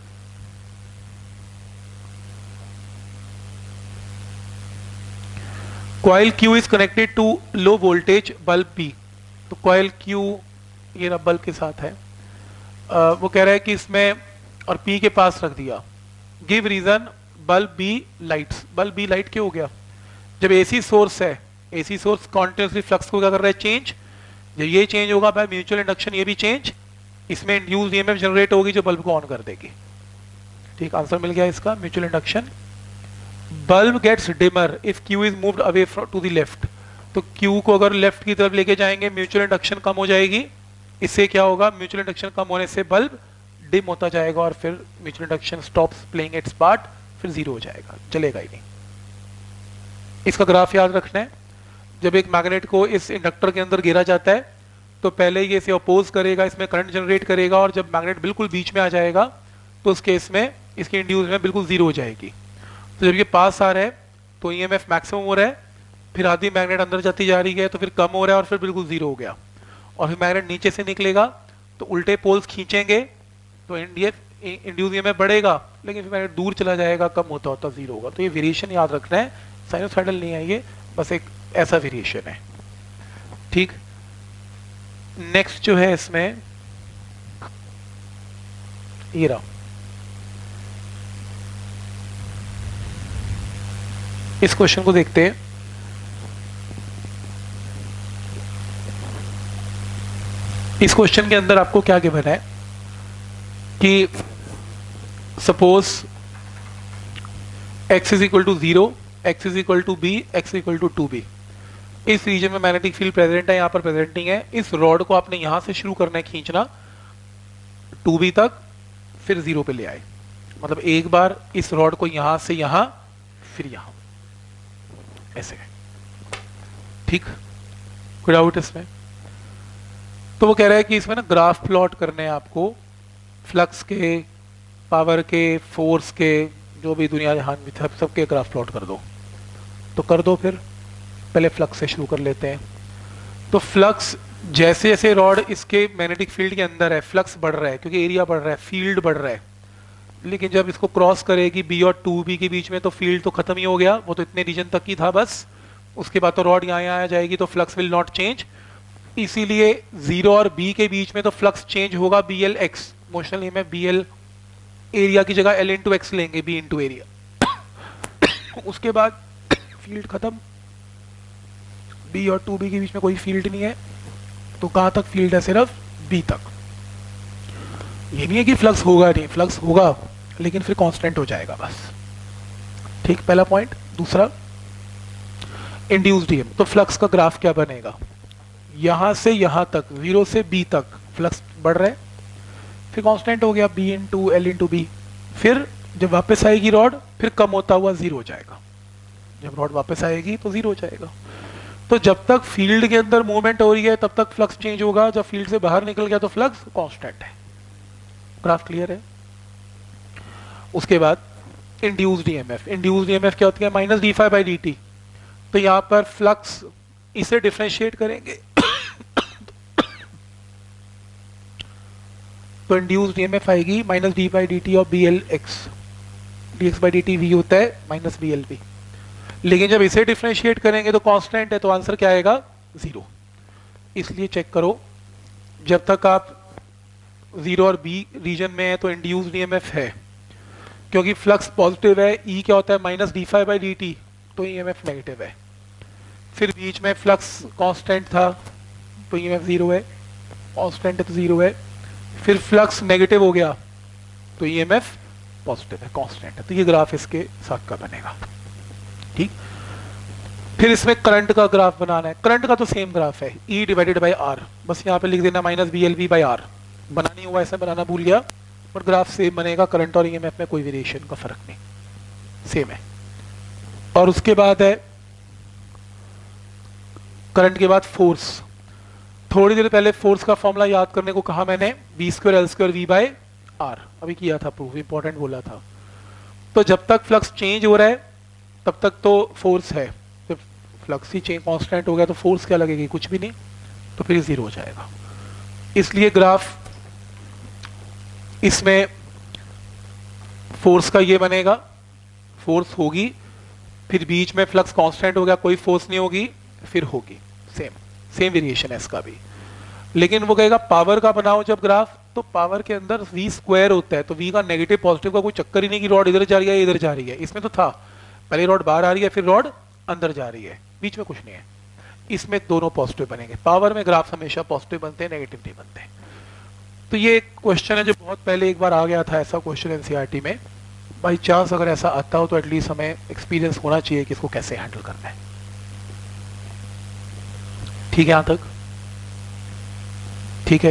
coil Q is connected to low voltage bulb P। तो कॉइल Q ये ना बल्ब के साथ है, आ, वो कह रहा है कि इसमें और P के पास रख दिया, give reason bulb B lights. Bulb B light क्यों हो गया? जब एसी सोर्स है, एसी सोर्स कॉन्टिन्यूसली फ्लक्स को क्या कर रहा है? चेंज। जब ये चेंज होगा बाय म्यूचुअल इंडक्शन, ये भी चेंज, इसमें इंड्यूस्ड ईएमएफ जनरेट होगी जो बल्ब को ऑन कर देगी। ठीक, आंसर मिल गया इसका, mutual induction. Bulb gets dimmer if Q is moved away to the left. तो Q को अगर लेफ्ट की तरफ लेके जाएंगे म्यूचुअल इंडक्शन कम हो जाएगी, इससे क्या होगा? म्यूचुअल इंडक्शन कम होने से बल्ब डिम होता जाएगा, और फिर mutual induction stops playing its part, फिर जीरो हो जाएगा, चलेगा ही नहीं। इसका ग्राफ याद रखना है, जब एक मैग्नेट को इस इंडक्टर के अंदर गिरा जाता है तो पहले ये इसे अपोज करेगा, इसमें करंट जनरेट करेगा, और जब मैग्नेट बिल्कुल बीच में आ जाएगा तो उस केस में इसकी इंड्यूस में बिल्कुल जीरो हो जाएगी। तो जब ये पास आ रहा है तो ईएमएफ मैक्सिमम हो रहा है, फिर आधी मैग्नेट अंदर जाती जा रही है तो फिर कम हो रहा है, और फिर बिल्कुल जीरो हो गया, और फिर मैग्नेट नीचे से निकलेगा तो उल्टे पोल्स खींचेंगे तो इंड्यूस ईएमएफ बढ़ेगा, लेकिन फिर मैग्नेट दूर चला जाएगा, कम होता होता जीरो होगा। तो ये वेरिएशन याद रखना है, साइनोसाइडल नहीं है ये, बस एक ऐसा वेरिएशन है। ठीक, नेक्स्ट जो है इसमें ये रहा, इस क्वेश्चन को देखते हैं। इस क्वेश्चन के अंदर आपको क्या गिवन है कि suppose x is equal to zero, x is equal to B, x equal to two B. इस रीजन में मैग्नेटिक फील्ड प्रेजेंट है, यहाँ पर प्रेजेंटिंग है। इस रॉड को आपने यहां से शुरू करना है खींचना टू बी तक, फिर जीरो पे ले आए, मतलब एक बार इस रॉड को यहां से यहां, फिर यहां, ऐसे। ठीक, कोई डाउट इसमें? तो वो कह रहा है कि इसमें ना ग्राफ प्लॉट करने हैं आपको, फ्लक्स के, पावर के, फोर्स के, जो भी दुनिया जहान भी था सबके ग्राफ प्लॉट कर दो। तो कर दो, फिर पहले फ्लक्स से शुरू कर लेते हैं। तो फ्लक्स जैसे जैसे रॉड इसके मैग्नेटिक फील्ड के अंदर है, फ्लक्स बढ़ रहा है क्योंकि एरिया बढ़ रहा है, फील्ड बढ़ रहा है। लेकिन जब इसको क्रॉस करेगी बी और टू बी के बीच में तो फील्ड तो खत्म ही हो गया, वो तो इतने रीजन तक ही था बस। उसके बाद तो रॉड यहाँ यहाँ आ जाएगी तो फ्लक्स विल नॉट चेंज। इसीलिए जीरो और बी के बीच में तो फ्लक्स चेंज होगा बी एल एक्स, मोशनल में बी एल एरिया की जगह एल इंटू एक्स लेंगे, बी इंटू एरिया। उसके बाद फील्ड खत्म, बी और टू बी के बीच में कोई फील्ड नहीं है, तो कहां तक फील्ड है? सिर्फ बी तक। ये नहीं है कि फ्लक्स होगा नहीं, फ्लक्स होगा लेकिन फिर कांस्टेंट हो जाएगा बस। ठीक, पहला पॉइंट। दूसरा, इंड्यूस्ड ईएम, तो फ्लक्स का ग्राफ क्या बनेगा? यहां से यहां तक, जीरो से बी तक फ्लक्स बढ़ रहा है, फिर कांस्टेंट हो गया B into L into B. फिर जब वापस आएगी रॉड, फिर कम होता हुआ जीरो हो जाएगा। जब रॉड वापस आएगी तो जीरो हो जाएगा। तो जब तक फील्ड के अंदर मूवमेंट हो रही है तब तक फ्लक्स चेंज होगा, जब फील्ड से बाहर निकल गया तो फ्लक्स कांस्टेंट है। ग्राफ क्लियर है? उसके बाद इंड्यूस्ड ईएमएफ, इंड्यूस्ड ईएमएफ क्या होती है? Minus D phi by D T. तो यहां पर फ्लक्स, इसे डिफरेंशिएट करेंगे तो इंड्यूस्ड ईएमएफ आएगी minus D by D T और B L X, D X by D T V होता है माइनस बी एल बी। लेकिन जब इसे डिफरेंशिएट करेंगे तो कांस्टेंट है, तो आंसर क्या आएगा? जीरो। इसलिए चेक करो, जब तक आप जीरो और बी रीजन में है तो इंड्यूस्ड ईएमएफ है, क्योंकि फ्लक्स पॉजिटिव है। ई क्या होता है? Minus D phi by D T, तो ईएमएफ नेगेटिव है। फिर बीच में फ्लक्स कांस्टेंट था तो ईएमएफ जीरो है, कांस्टेंट है तो जीरो है। फिर फ्लक्स नेगेटिव हो गया तो ईएमएफ पॉजिटिव है, कांस्टेंट है। तो ये ग्राफ इसके साथ का बनेगा। ठीक, फिर इसमें करंट का ग्राफ बनाना है। करंट का तो सेम ग्राफ है, ई डिवाइडेड बाई आर, बस यहाँ पे लिख देना minus B L B by R. बना नहीं हुआ, ऐसे बनाना भूल गया, पर ग्राफ सेम बनेगा। करंट और ईएमएफ में कोई वेरिएशन का फर्क नहीं, सेम है। और उसके बाद है करंट के बाद फोर्स। थोड़ी देर पहले फोर्स का फॉर्मूला याद करने को कहा मैंने, B square L square V by R, अभी किया था प्रूफ, इंपॉर्टेंट बोला था। तो जब तक फ्लक्स चेंज हो रहा है तब तक तो फोर्स है, जब फ्लक्स ही चेंज कांस्टेंट हो गया तो फोर्स क्या लगेगी? कुछ भी नहीं, तो फिर जीरो हो जाएगा। इसलिए ग्राफ इसमें फोर्स का ये बनेगा, फोर्स होगी, फिर बीच में फ्लक्स कांस्टेंट हो गया, कोई फोर्स नहीं होगी, फिर होगी सेम सेम वेरिएशन है इसका भी। लेकिन वो कहेगा पावर का बनाओ जब ग्राफ, तो पावर के अंदर v स्क्वायर होता है, तो v का नेगेटिव पॉजिटिव का कोई चक्कर ही नहीं कि रॉड इधर जा रही है इधर जा रही है। इसमें तो था, पहले रॉड बाहर आ रही है फिर रॉड अंदर जा रही है, बीच में कुछ नहीं है। इसमें दोनों पॉजिटिव बनेंगे। पावर में ग्राफ हमेशा पॉजिटिव बनते हैं, नेगेटिव नहीं बनते। तो ये एक क्वेश्चन है जो बहुत पहले एक बार आ गया था, ऐसा क्वेश्चन एनसीईआरटी में। बाई चांस अगर ऐसा आता हो तो एटलीस्ट हमें एक्सपीरियंस होना चाहिए कि इसको कैसे हैंडल करना है। ठीक है, यहां तक ठीक है।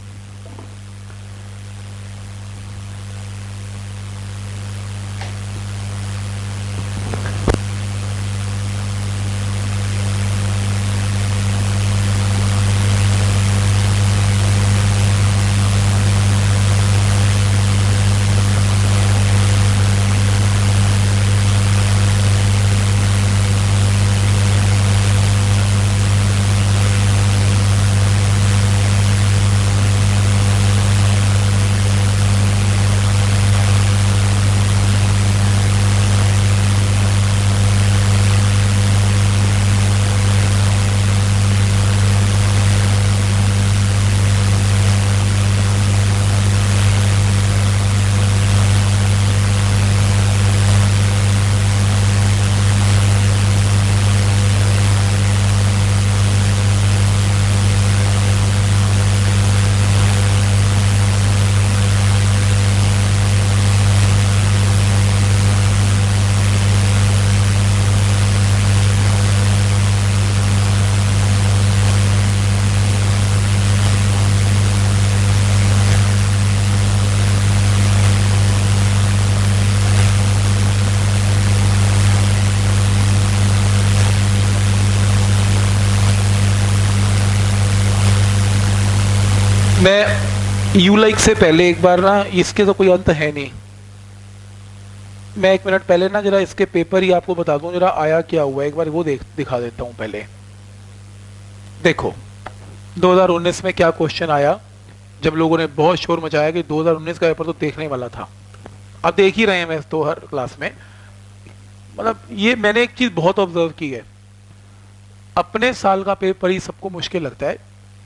मैं यू लाइक से पहले एक बार ना, इसके तो कोई अंत है नहीं, मैं एक मिनट पहले ना जरा इसके पेपर ही आपको बता दूं, जरा आया क्या हुआ एक बार वो देख दिखा देता हूं। पहले देखो दो हज़ार उन्नीस में क्या क्वेश्चन आया, जब लोगों ने बहुत शोर मचाया कि दो हज़ार उन्नीस का पेपर तो देखने वाला था। अब देख ही रहे हैं मैं तो हर क्लास में। मतलब ये मैंने एक चीज बहुत ऑब्जर्व की है, अपने साल का पेपर ही सबको मुश्किल लगता है,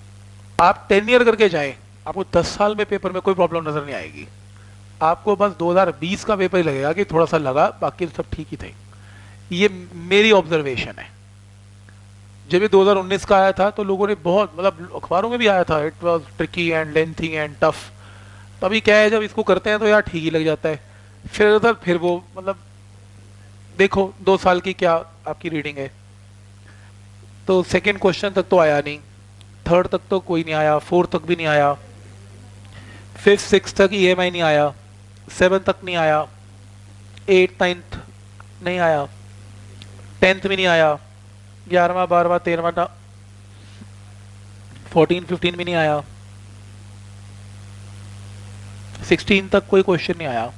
आप टेन ईयर करके जाए, आपको दस साल में पेपर में कोई प्रॉब्लम नजर नहीं आएगी। आपको बस दो हज़ार बीस का पेपर ही लगेगा कि थोड़ा सा लगा, बाकी सब ठीक ही थे। ये मेरी ऑब्जर्वेशन है। जब ये दो हज़ार उन्नीस का आया था तो लोगों ने बहुत, मतलब अखबारों में भी आया था, it was tricky and lengthy and tough. तभी क्या है, जब इसको करते हैं तो यार ठीक ही लग जाता है। फिर उधर फिर वो, मतलब देखो दो साल की क्या आपकी रीडिंग है। तो सेकंड क्वेश्चन तक तो आया नहीं, थर्ड तक तो कोई नहीं आया, फोर्थ तक भी नहीं आया, फिफ्थ सिक्स तक ई एम आई नहीं आया, सेवन तक नहीं आया, एट नाइन्थ नहीं आया, टेंथ भी नहीं आया, ग्यारहवा बारहवा तेरहवा फोर्टीन फिफ्टीन भी नहीं आया, सिक्सटीन तक कोई क्वेश्चन नहीं आया,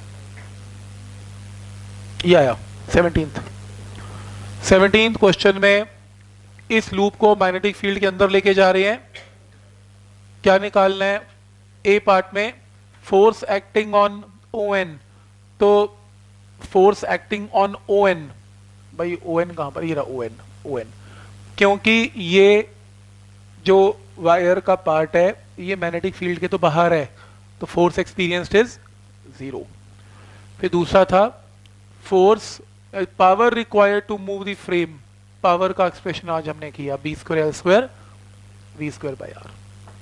ये आया सेवनटीन्थ। सेवनटीन्थ क्वेश्चन में इस लूप को मैग्नेटिक फील्ड के अंदर लेके जा रहे हैं। क्या निकालना है? ए पार्ट में force acting on O N, तो force acting on O N, भाई ओ एन कहां पर, ये रहा ओ एन, ओ एन, क्योंकि ये जो वायर का पार्ट है ये मैग्नेटिक फील्ड के तो बाहर है, तो फोर्स एक्सपीरियंस्ड इज जीरो। फिर दूसरा था force power required to move the frame, power का एक्सप्रेशन आज हमने किया B square L square V square by R.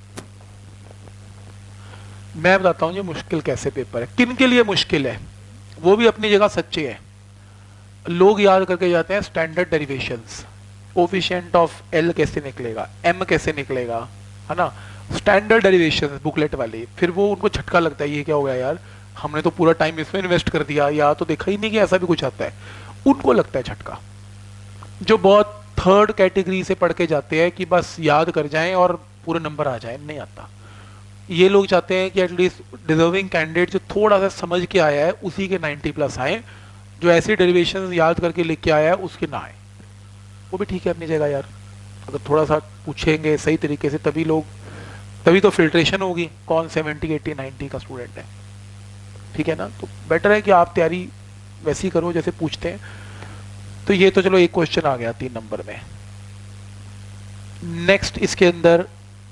मैं बताता हूं ये मुश्किल कैसे पेपर है, किन के लिए मुश्किल है, वो भी अपनी जगह सच्चे हैं। लोग याद करके जाते हैं standard derivations, coefficient of L कैसे निकलेगा, एम कैसे निकलेगा, है ना, स्टैंडर्ड डेरिवेशंस बुकलेट वाली। फिर वो उनको झटका लगता है, ये क्या हो गया यार, हमने तो पूरा टाइम इसमें इन्वेस्ट कर दिया, या तो देखा ही नहीं कि ऐसा भी कुछ आता है, उनको लगता है झटका। जो बहुत थर्ड कैटेगरी से पढ़ के जाते हैं कि बस याद कर जाएं और पूरे नंबर आ जाए, नहीं आता। ये लोग चाहते हैं कि एटलीस्ट डिजर्विंग कैंडिडेट जो थोड़ा सा समझ के आया है उसी के नाइन्टी प्लस आए, जो ऐसी डेरिवेशन याद करके लिख के आया है उसके ना आए। वो भी ठीक है अपनी जगह यार, अगर थोड़ा सा पूछेंगे सही तरीके से तभी लोग, तभी तो फिल्ट्रेशन होगी कौन सेवेंटी एट्टी नाइन्टी का स्टूडेंट है, ठीक है ना। तो बेटर है कि आप तैयारी वैसी करो जैसे पूछते हैं। तो ये तो चलो एक क्वेश्चन आ गया तीन नंबर में। नेक्स्ट इसके अंदर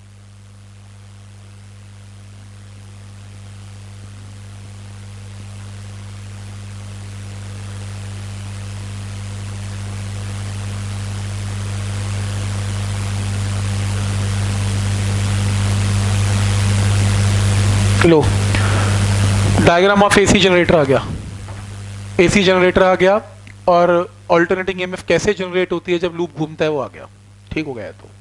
लो डायग्राम ऑफ एसी जनरेटर आ गया, एसी जनरेटर आ गया, और ऑल्टरनेटिंग ईएमएफ कैसे जनरेट होती है जब लूप घूमता है वो आ गया। ठीक हो गया, तो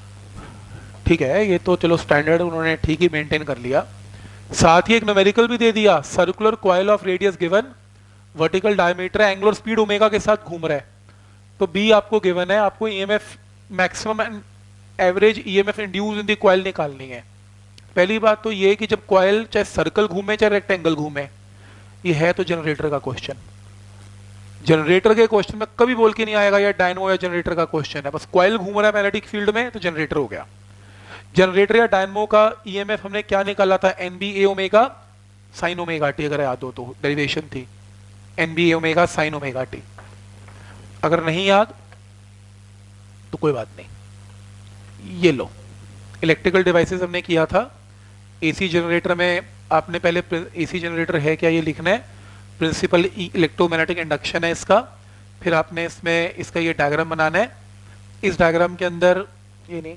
ठीक है, ये तो चलो स्टैंडर्ड उन्होंने ठीक ही मेंटेन कर लिया। साथ ही एक न्यूमेरिकल भी दे दिया, circular coil of radius given, vertical diameter है, एंगुलर स्पीड ओमेगा के साथ घूम रहा है। तो बी आपको गिवन है, आपको EMF maximum and average EMF induce in the coil निकालनी है। पहली बात तो ये कि जब कॉइल चाहे सर्कल घूमे चाहे रेक्टेंगल घूमे, ये है तो जनरेटर का क्वेश्चन। जनरेटर के क्वेश्चन में कभी बोल के नहीं आएगा या डायनो या जनरेटर का क्वेश्चन है, बस कॉइल घूम रहा है मैग्नेटिक फील्ड में तो जनरेटर हो गया। जनरेटर या डायनमो का ईएमएफ हमने क्या निकाला था, N B A omega sine omega T, अगर याद हो तो डेरिवेशन थी N B A omega sine omega T. अगर नहीं याद तो कोई बात नहीं। ये लो इलेक्ट्रिकल डिवाइसेस हमने किया था, एसी जनरेटर में आपने पहले एसी जनरेटर है क्या ये लिखना है, प्रिंसिपल इलेक्ट्रोमैग्नेटिक इंडक्शन है इसका, फिर आपने इसमें इसका ये डायग्राम बनाना है। इस डायग्राम के अंदर ये नहीं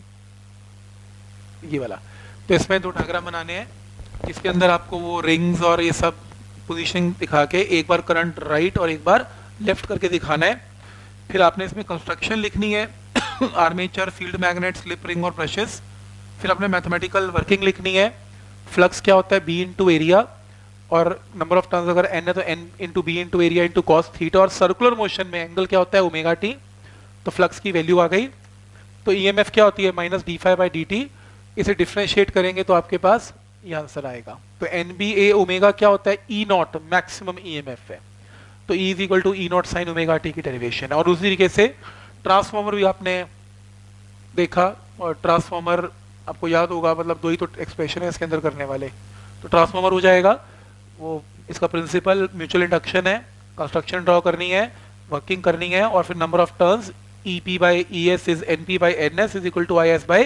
ये वाला, तो इसमें दो डायग्राम बनाने हैं, इसके अंदर आपको वो रिंग्स और ये सब पोजीशन दिखा के एक बार करंट राइट और एक बार लेफ्ट करके दिखाना है। फिर आपने इसमें कंस्ट्रक्शन लिखनी है, armature, field magnet, slip ring और ब्रशेस। फिर आपने मैथमेटिकल वर्किंग लिखनी है, फ्लक्स क्या होता है बी इंटू एरिया, और नंबर ऑफ टर्न्स अगर एन है तो N into B into area into cos theta, और सर्कुलर मोशन में एंगल क्या होता है ओमेगा टी। तो फ्लक्स की वैल्यू आ गई। तो ईएमएफ क्या होती है minus D phi by D T, इसे डिफ्रेंशिएट करेंगे तो आपके पास ये आंसर आएगा। तो एन बी ए ओमेगा क्या होता है, ई नॉट मैक्सिमम ईएमएफ है, तो E is equal to E naught sine omega T की डेरिवेशन है। और उसी तरीके से ट्रांसफॉर्मर भी आपने देखा, और ट्रांसफॉर्मर आपको याद होगा, मतलब दो ही तो एक्सप्रेशन है इसके अंदर करने वाले, तो ट्रांसफॉर्मर हो जाएगा वो, इसका प्रिंसिपल म्यूचुअल इंडक्शन है, कंस्ट्रक्शन ड्रॉ करनी है, वर्किंग करनी है, और फिर number of turns E P by E S is N P by N S is equal to I S by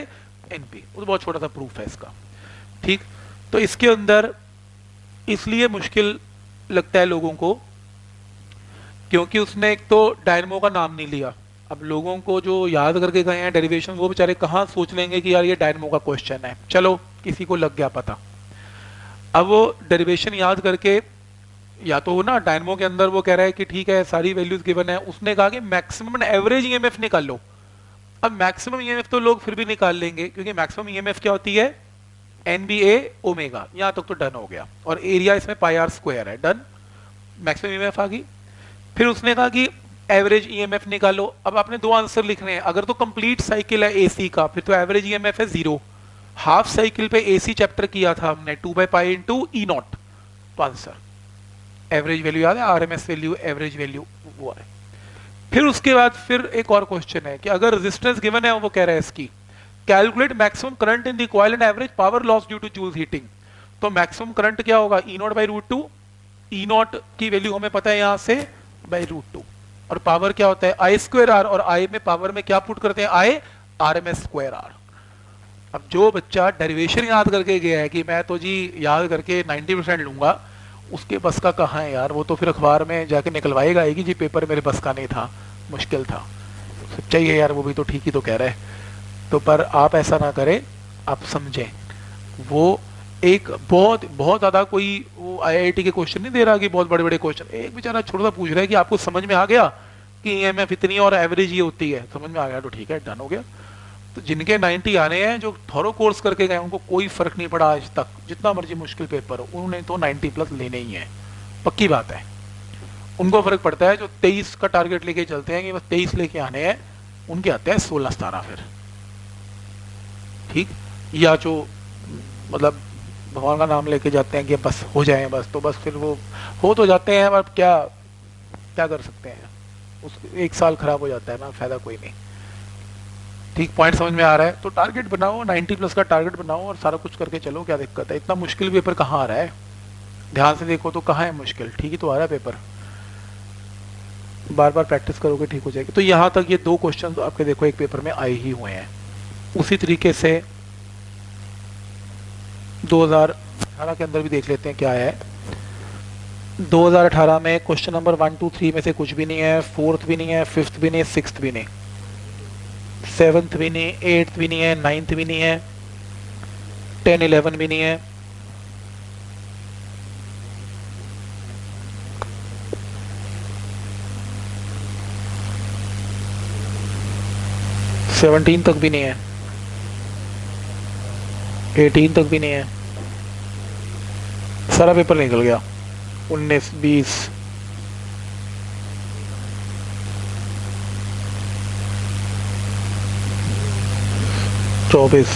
NP, वो तो बहुत छोटा सा प्रूफ है इसका, ठीक। तो इसके अंदर इसलिए मुश्किल लगता है लोगों को क्योंकि उसने एक तो डायनमो का नाम नहीं लिया। अब लोगों को जो याद करके गए हैं डेरिवेशन, वो बेचारे कहाँ सोच लेंगे कि यार ये डायनमो का क्वेश्चन है, चलो किसी को लग गया पता। अब वो डेरिवेशन याद करके, या तो ना डायनमो के अंदर वो कह रहा है कि ठीक है सारी वैल्यूज गिवन है, उसने कहा कि मैक्सिमम एवरेज ईएमएफ निकाल लो। अब मैक्सिमम ईएमएफ तो लोग फिर भी निकाल लेंगे क्योंकि मैक्सिमम ईएमएफ क्या होती है, एन बी ए ओमेगा। यहां तक तो डन हो गया, और एरिया इसमें पाई आर स्क्वायर है, डन, मैक्सिमम ईएमएफ आ गई। फिर उसने कहा कि एवरेज ईएमएफ निकालो। अब आपने दो आंसर लिखने हैं, अगर तो कंप्लीट साइकिल है एसी का फिर तो एवरेज ईएमएफ है जीरो, हाफ साइकिल पे एसी चैप्टर किया था हमने two by pi into E naught, तो आंसर एवरेज वैल्यू याद है, आरएमएस वैल्यू एवरेज वैल्यू वो है। फिर उसके बाद फिर एक और क्वेश्चन है कि अगर रेजिस्टेंस गिवन है, वो कह रहा है इसकी calculate maximum current in the coil and average power loss due to Joule heating. तो मैक्सिमम करंट क्या होगा, E naught by root two, E naught की वैल्यू हमें पता है यहां से बाई रूट टू, और पावर क्या होता है आई स्क्वायर आर, और आई में पावर में क्या पुट करते हैं I R M S square R. अब जो बच्चा डेरिवेशन याद करके गया है कि मैं तो जी याद करके नाइन्टी परसेंट लूंगा, उसके बस का कहाँ है यार, वो तो फिर अखबार में जाके निकलवाएगा कि जी पेपर मेरे बस का नहीं था, मुश्किल था। सच्चाई है यार, वो भी तो ठीक ही तो कह रहा है। तो पर आप ऐसा ना करें, आप समझें, वो एक बहुत बहुत ज्यादा कोई वो आईआईटी के क्वेश्चन नहीं दे रहा कि बहुत बड़े बड़े क्वेश्चन, एक बेचारा छोटा सा पूछ रहा है कि आपको समझ में आ गया कि ईएमएफ इतनी और एवरेज ये होती है, समझ में आ गया तो ठीक है, डन हो गया। तो जिनके नाइन्टी आने हैं, जो थोरो कोर्स करके गए, उनको कोई फर्क नहीं पड़ा आज तक, जितना मर्जी मुश्किल पेपर हो उन्होंने तो नाइन्टी प्लस लेने ही है, पक्की बात है। उनको फर्क पड़ता है जो तेईस का टारगेट लेके चलते हैं कि बस तेईस लेके आने हैं, उनके आते हैं सोलह सतारह फिर, ठीक। या जो मतलब भगवान का नाम लेके जाते हैं कि बस हो जाए बस, तो बस फिर वो हो तो जाते हैं, पर क्या क्या कर सकते हैं, उस एक साल खराब हो जाता है ना, फायदा कोई नहीं, ठीक। पॉइंट समझ में आ रहा है। तो टारगेट बनाओ, नाइन्टी प्लस का टारगेट बनाओ और सारा कुछ करके चलो, क्या दिक्कत है। इतना मुश्किल पेपर कहाँ आ रहा है, ध्यान से देखो तो कहाँ है मुश्किल, ठीक ही तो आ रहा है पेपर, बार बार प्रैक्टिस करोगे ठीक हो जाएगी। तो यहाँ तक ये दो क्वेश्चन तो आपके देखो एक पेपर में आए ही हुए हैं। उसी तरीके से दो हज़ार अठारह के अंदर भी देख लेते हैं क्या है। दो हज़ार अठारह में question number one two three में से कुछ भी नहीं है, फोर्थ भी नहीं है, फिफ्थ भी नहीं है, सिक्स्थ भी नहीं, सेवन्थ भी नहीं, एट्थ भी नहीं है, नाइन्थ भी नहीं है, टेन इलेवन भी नहीं है, सेवनटीन तक भी नहीं है, एटीन तक भी नहीं है, सारा पेपर निकल गया। उन्नीस बीस चौबीस,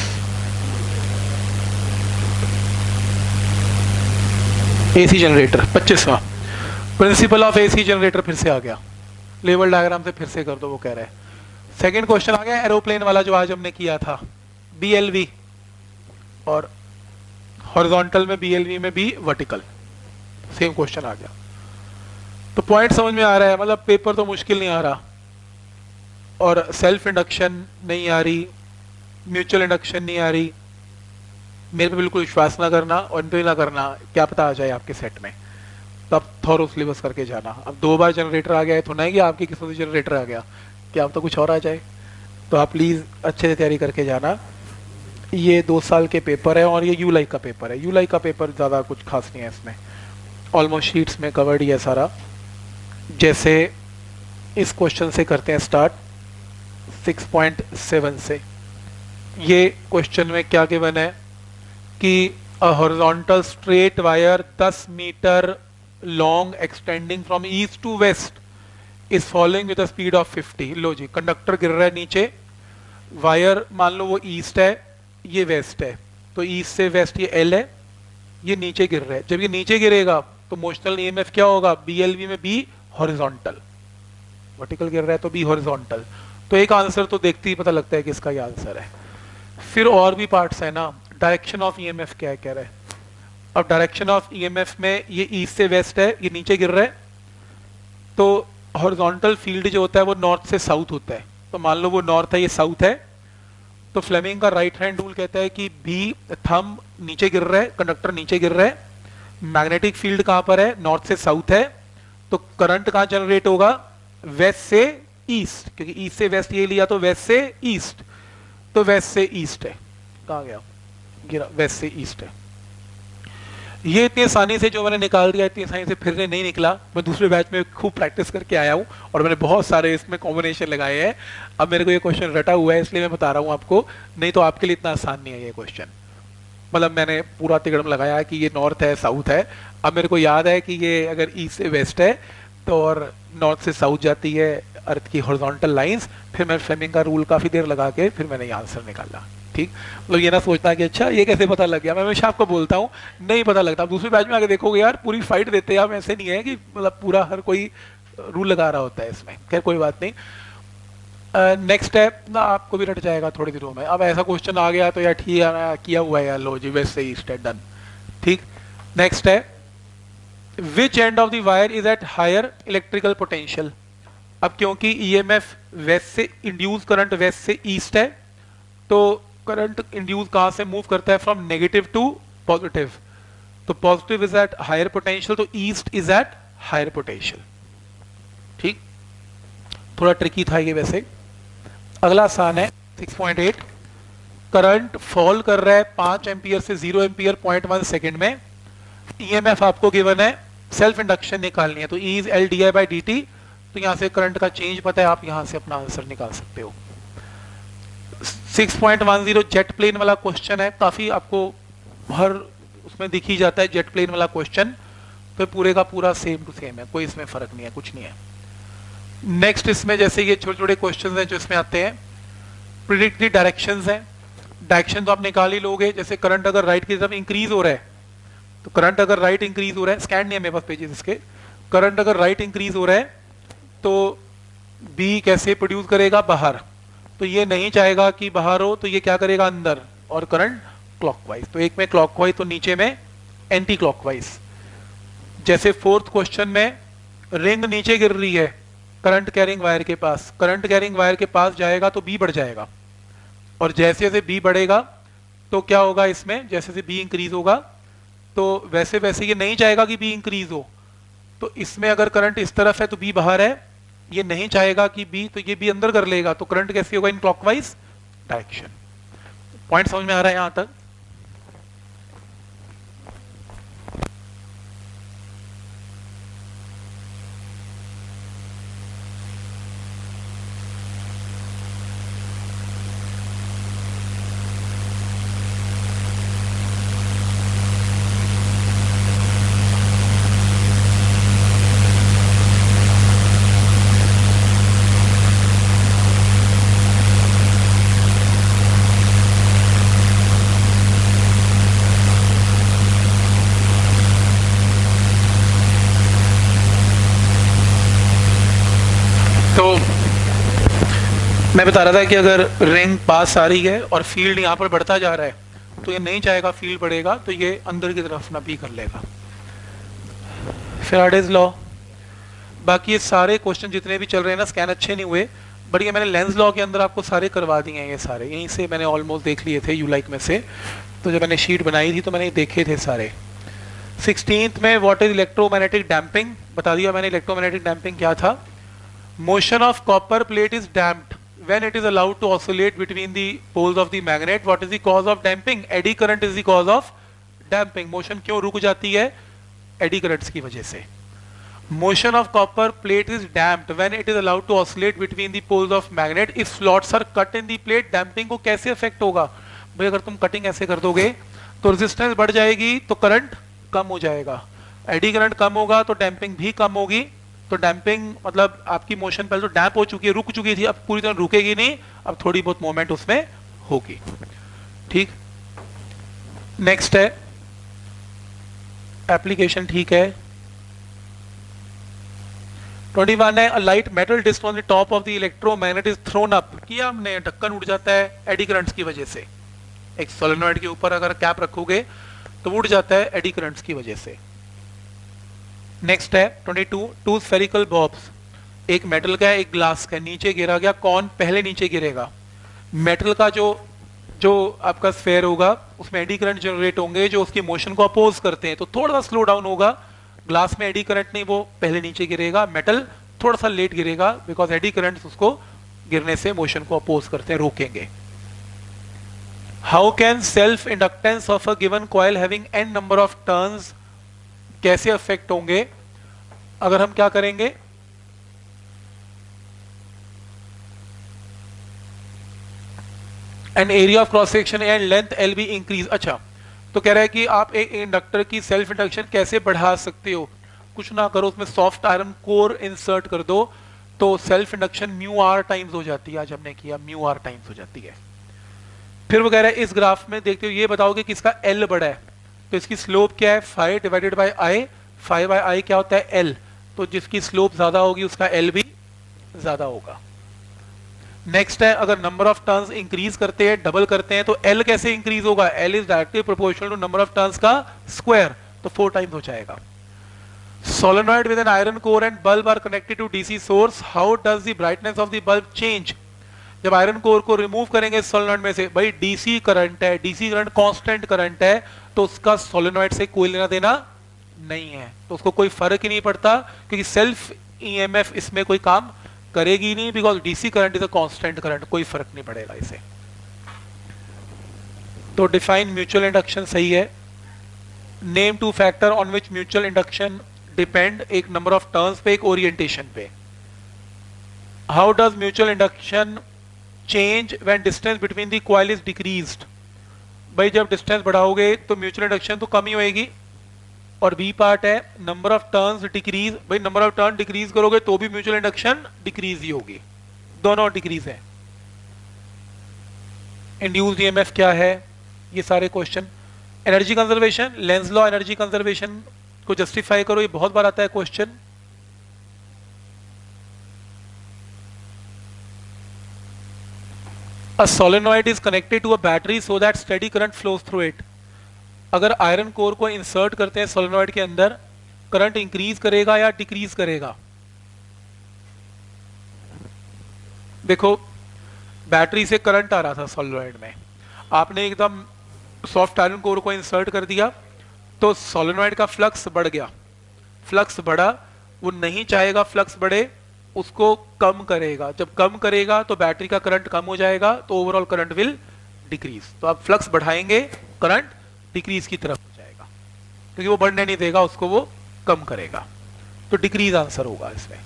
एसी जनरेटर पच्चीसवां, प्रिंसिपल ऑफ एसी जनरेटर फिर से आ गया, लेवल डायग्राम से फिर से कर दो, वो कह रहे हैं। सेकंड क्वेश्चन आ गया एरोप्लेन वाला जो आज हमने किया था, बीएलवी, और हॉरिजॉन्टल में बीएलवी में भी वर्टिकल, सेम क्वेश्चन आ गया। तो पॉइंट समझ में आ रहा है, मतलब पेपर तो मुश्किल नहीं आ रहा, और सेल्फ इंडक्शन नहीं आ रही, म्यूचुअल इंडक्शन नहीं आ रही, मेरे पे बिल्कुल विश्वास ना करना और इन पे ना करना, क्या पता आ जाए आपके सेट में, तब थोरो सिलेबस करके जाना। अब दो बार जनरेटर आ गया है तो नहीं कि आपकी किस्मत से जनरेटर आ गया, क्या अब तो कुछ और आ जाए। तो आप प्लीज़ अच्छे से तैयारी करके जाना। ये दो साल के पेपर है और ये यू लाइक का पेपर है। यू लाइक का पेपर ज़्यादा कुछ खास नहीं है, इसमें ऑलमोस्ट शीट्स में कवर्ड ही है सारा। जैसे इस क्वेश्चन से करते हैं स्टार्ट, सिक्स पॉइंट सेवन से। ये क्वेश्चन में क्या गिवन है कि a horizontal straight wire ten metre long extending from east to west is following with a speed of fifty. लो जी, कंडक्टर गिर रहा है नीचे, वायर मान लो वो ईस्ट है, ये वेस्ट है, तो ईस्ट से वेस्ट ये एल है, ये नीचे गिर रहा है। जब ये नीचे गिरेगा तो मोशनल ईएमएफ क्या होगा, बीएलवी में बी हॉरिजॉन्टल, वर्टिकल गिर रहा है तो बी हॉरिजॉन्टल। तो एक आंसर तो देखते ही पता लगता है कि इसका ये आंसर है। फिर और भी पार्ट्स है ना, डायरेक्शन ऑफ ईएमएफ क्या है कह रहा है। अब डायरेक्शन ऑफ ईएमएफ में ये ईस्ट से वेस्ट है, ये नीचे गिर रहा है, तो हॉरिजॉन्टल फील्ड जो होता है वो नॉर्थ से साउथ होता है। तो मान लो वो नॉर्थ है, ये साउथ है, तो फ्लेमिंग का राइट हैंड रूल कहता है कि बी थंब नीचे गिर रहा है, कंडक्टर नीचे गिर रहा है, मैग्नेटिक फील्ड कहां पर है, नॉर्थ से साउथ है, तो करंट कहां जनरेट होगा, वेस्ट से ईस्ट, क्योंकि ईस्ट से वेस्ट ये लिया तो वेस्ट से ईस्ट, तो वेस्ट से ईस्ट है, कहां गया, गिरा, वेस्ट से ईस्ट है। ये इतनी आसानी से जो मैंने निकाल दिया, इतनी आसानी से फिर नहीं निकला, मैं दूसरे बैच में खूब प्रैक्टिस करके आया हूँ और मैंने बहुत सारे इसमें कॉम्बिनेशन लगाए हैं। अब मेरे को ये क्वेश्चन रटा हुआ है इसलिए मैं बता रहा हूँ आपको, नहीं तो आपके लिए इतना आसान नहीं है ये क्वेश्चन। मतलब मैंने पूरा तिगड़म लगाया कि ये नॉर्थ है साउथ है, अब मेरे को याद है कि ये अगर ईस्ट से वेस्ट है तो और नॉर्थ से साउथ जाती है अर्थ की हॉरिजॉन्टल लाइंस, फिर मैं फ्लेमिंग का रूल काफी देर लगा के फिर मैंने ये आंसर निकाला। ठीक, मतलब ये ना सोचना कि अच्छा ये कैसे पता लग गया, मैं हमेशा आपको बोलता हूँ नहीं पता लगता। दूसरे बैच में आके देखोगे यार पूरी फाइट देते हैं आप, ऐसे नहीं है कि मतलब पूरा हर कोई रूल लगा रहा होता है इसमें। खैर कोई बात नहीं, नेक्स्ट uh, स्टेप ना आपको भी रट जाएगा थोड़ी देरों में। अब ऐसा क्वेश्चन आ गया तो यार ठीक है किया हुआ है यार, लो जी वेस्ट से ईस्ट है, डन। ठीक, नेक्स्ट है which end of the wire is at higher electrical potential. अब क्योंकि ईएमएफ वेस्ट से इंड्यूस करंट वेस्ट से ईस्ट है, तो करंट इंड्यूस कहां से मूव करता है, फ्रॉम नेगेटिव टू पॉजिटिव, तो positive is at higher potential, तो east is at higher potential. ठीक, थोड़ा ट्रिकी था ये वैसे। अगला आसान है six point eight, current fall कर रहा है पांच एम्पियर से zero ampere point one second में, ईएमएफ आपको गिवन है, सेल्फ इंडक्शन निकालनी है, तो E is L D I by D T, तो यहां से करंट का चेंज पता है, आप यहां से अपना आंसर निकाल सकते हो। Six point one zero jet plane वाला क्वेश्चन है, काफी आपको हर उसमें दिख ही जाता है जेट प्लेन वाला क्वेश्चन, तो पूरे का पूरा सेम टू सेम है, कोई इसमें फर्क नहीं है, कुछ नहीं है। नेक्स्ट इसमें जैसे ये छोटे छोटे क्वेश्चन हैं जो इसमें आते हैं, प्रिडिक्ट द डायरेक्शंस हैं, डायरेक्शन तो आप निकाल ही लोगे। जैसे करंट अगर राइट की तरफ इंक्रीज हो रहा है, तो करंट अगर राइट इंक्रीज हो रहा है, स्कैन नहीं है मेरे पास पेजेस इसके, करंट अगर राइट इंक्रीज हो रहा है तो बी कैसे प्रोड्यूस करेगा, बाहर, तो ये नहीं चाहेगा कि बाहर हो, तो ये क्या करेगा, अंदर, और करंट क्लॉकवाइज, तो एक में क्लॉकवाइज तो नीचे में एंटी क्लॉकवाइज। जैसे फोर्थ क्वेश्चन में रिंग नीचे गिर रही है करंट कैरिंग वायर के पास, करंट कैरिंग वायर के पास जाएगा तो बी बढ़ जाएगा, और जैसे जैसे बी बढ़ेगा तो क्या होगा इसमें, जैसे जैसे बी इंक्रीज होगा तो वैसे वैसे ये नहीं चाहेगा कि बी इंक्रीज हो, तो इसमें अगर करंट इस तरफ है तो बी बाहर है, ये नहीं चाहेगा कि बी, तो ये बी अंदर कर लेगा, तो करंट कैसे होगा, इन क्लॉकवाइज डायरेक्शन। पॉइंट समझ में आ रहा है यहां तक? मैं बता रहा था कि अगर रिंग पास आ रही है और फील्ड यहाँ पर बढ़ता जा रहा है तो ये नहीं चाहेगा फील्ड बढ़ेगा, तो ये अंदर की तरफ ना भी कर लेगा। फैराडेज लॉ, बाकी ये सारे क्वेश्चन जितने भी चल रहे हैं ना, स्कैन अच्छे नहीं हुए, बढ़िया मैंने लेंस लॉ के अंदर आपको सारे करवा दिए हैं, ये सारे यहीं से मैंने ऑलमोस्ट देख लिए थे यू लाइक में से, तो जब मैंने शीट बनाई थी तो मैंने देखे थे सारे। सिक्सटींथ में व्हाट इज इलेक्ट्रोमैग्नेटिक डैम्पिंग, बता दिया मैंने इलेक्ट्रोमैग्नेटिक डैम्पिंग क्या था। Motion of copper plate is damped when it is allowed to oscillate between the poles of the magnet. What is the cause of damping? Eddy current is the cause of damping. Motion क्यों रुक जाती है, eddy currents की वजह से। Motion of copper plate is damped when it is allowed to oscillate between the poles of magnet. If slots are cut in the plate, damping को कैसे affect होगा भाई, अगर तुम कटिंग ऐसे कर दोगे तो रेजिस्टेंस बढ़ जाएगी तो करंट कम हो जाएगा, एडी करंट कम होगा तो डैम्पिंग भी कम होगी, तो डैम्पिंग मतलब आपकी मोशन पहले तो डैम्प हो चुकी है, रुक चुकी थी, अब पूरी तरह रुकेगी नहीं, अब थोड़ी बहुत मूवमेंट उसमें होगी। ठीक, नेक्स्ट है एप्लीकेशन, ठीक है। ट्वेंटी वन है, a light metal disc on the top of the electromagnet is thrown up, किया हमने, ढक्कन उड़ जाता है एडी करंट्स की वजह से। एक सोलेनॉइड के ऊपर अगर कैप रखोगे तो उड़ जाता है एडी करंट्स की वजह से। नेक्स्ट है twenty two, two spherical bobs, एक मेटल का है एक ग्लास का, नीचे गिरा गया, कौन पहले नीचे गिरेगा, मेटल का जो जो आपका स्फेयर होगा उसमें एडी करंट जनरेट होंगे जो उसकी मोशन को अपोज करते हैं, तो थोड़ा सा स्लो डाउन होगा। ग्लास में एडी करंट नहीं, वो पहले नीचे गिरेगा, मेटल थोड़ा सा लेट गिरेगा बिकॉज एडी करंट उसको गिरने से मोशन को अपोज करते हैं, रोकेंगे। How can self inductance of a given coil having N number of turns कैसे अफेक्ट होंगे? अगर हम क्या करेंगे, and area of cross section and length L be increase. अच्छा, तो कह रहा है कि आप एक इंडक्टर की सेल्फ इंडक्शन कैसे बढ़ा सकते हो? कुछ ना करो, उसमें सॉफ्ट आयरन कोर इंसर्ट कर दो तो self induction mu R times हो जाती है। आज हमने किया म्यू आर टाइम्स हो जाती है। फिर वो कह रहा है इस ग्राफ में देखते हो ये बताओगे कि इसका एल बड़ा है, तो इसकी स्लोप क्या है? Phi divided by I, phi by I क्या होता है? एल। तो जिसकी स्लोप ज्यादा होगी उसका एल भी ज्यादा होगा। नेक्स्ट है, अगर नंबर ऑफ टर्न्स इंक्रीज करते हैं, डबल करते हैं, तो एल कैसे इंक्रीज होगा? L is directly proportional to number of turns का स्क्वायर, तो फोर टाइम्स हो जाएगा। Solenoid with an iron core and bulb are connected to DC source, how does the brightness of the bulb change? जब iron core को remove करेंगे solenoid में से, भाई डीसी करंट है, डीसी करंट कांस्टेंट करंट है, तो उसका सोलेनॉइड से कोई लेना देना नहीं है, तो उसको कोई फर्क ही नहीं पड़ता क्योंकि सेल्फ ईएमएफ इसमें कोई काम करेगी नहीं, because DC current is a constant current, कोई फर्क नहीं पड़ेगा इसे। तो डिफाइन म्यूचुअल इंडक्शन सही है। Name two factor on which mutual induction depend, एक नंबर ऑफ टर्न्स पे, एक ओरिएंटेशन पे। How does mutual induction change when distance between the coil is decreased? भाई जब डिस्टेंस बढ़ाओगे तो म्यूचुअल इंडक्शन तो कम ही होएगी। और बी पार्ट है नंबर ऑफ टर्न्स डिक्रीज, भाई नंबर ऑफ टर्न डिक्रीज करोगे तो भी म्यूचुअल इंडक्शन डिक्रीज ही होगी, दोनों डिक्रीज है। इंड्यूस्ड ईएमएफ क्या है? ये सारे question. Energy conservation, Lenz law energy conservation को जस्टिफाई करो, ये बहुत बार आता है question. A solenoid is connected to a battery so that steady current flows through it. अगर आयरन कोर को इंसर्ट करते हैं सोलेनॉइड के अंदर, करंट इंक्रीज करेगा या डिक्रीज करेगा? देखो बैटरी से करंट आ रहा था सोलेनॉइड में, आपने एकदम सॉफ्ट आयरन कोर को इंसर्ट कर दिया तो सोलेनॉइड का फ्लक्स बढ़ गया, फ्लक्स बढ़ा, वो नहीं चाहेगा फ्लक्स बढ़े, उसको कम करेगा, जब कम करेगा तो बैटरी का करंट कम हो जाएगा, तो ओवरऑल करंट विल डिक्रीज। तो आप फ्लक्स बढ़ाएंगे, करंट डिक्रीज की तरफ हो जाएगा, क्योंकि वो बढ़ने नहीं देगा, उसको वो कम करेगा, तो डिक्रीज आंसर होगा इसमें।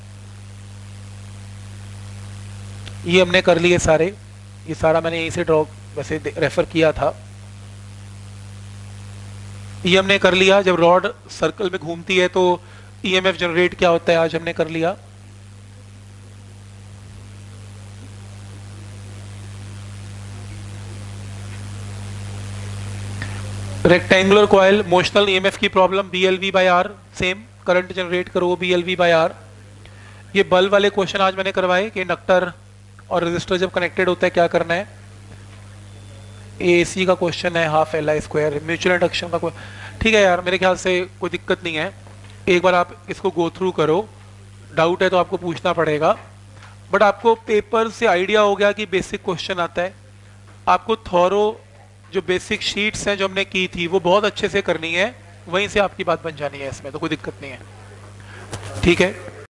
ये हमने कर लिए सारे, ये सारा मैंने यहीं से ड्रॉ वैसे रेफर किया था। ये हमने कर लिया, जब रॉड सर्कल में घूमती है तो ईएमएफ जनरेट क्या होता है, आज हमने कर लिया। रेक्टेंगुलर कॉइल, मोशनल ईएमएफ की problem, B L V by R, same current generate करो B L V by R. ये बल्ब वाले क्वेश्चन आज मैंने करवाए कि इंडक्टर और रेजिस्टर जब कनेक्टेड होता है क्या करना है। एसी का क्वेश्चन है, half L I square, mutual induction का, ठीक है यार, मेरे ख्याल से कोई दिक्कत नहीं है, एक बार आप इसको गो थ्रू करो, डाउट है तो आपको पूछना पड़ेगा, बट आपको पेपर से आइडिया हो गया कि बेसिक क्वेश्चन आता है। आपको थॉरो जो बेसिक शीट्स हैं जो हमने की थी वो बहुत अच्छे से करनी है, वहीं से आपकी बात बन जानी है, इसमें तो कोई दिक्कत नहीं है, ठीक है।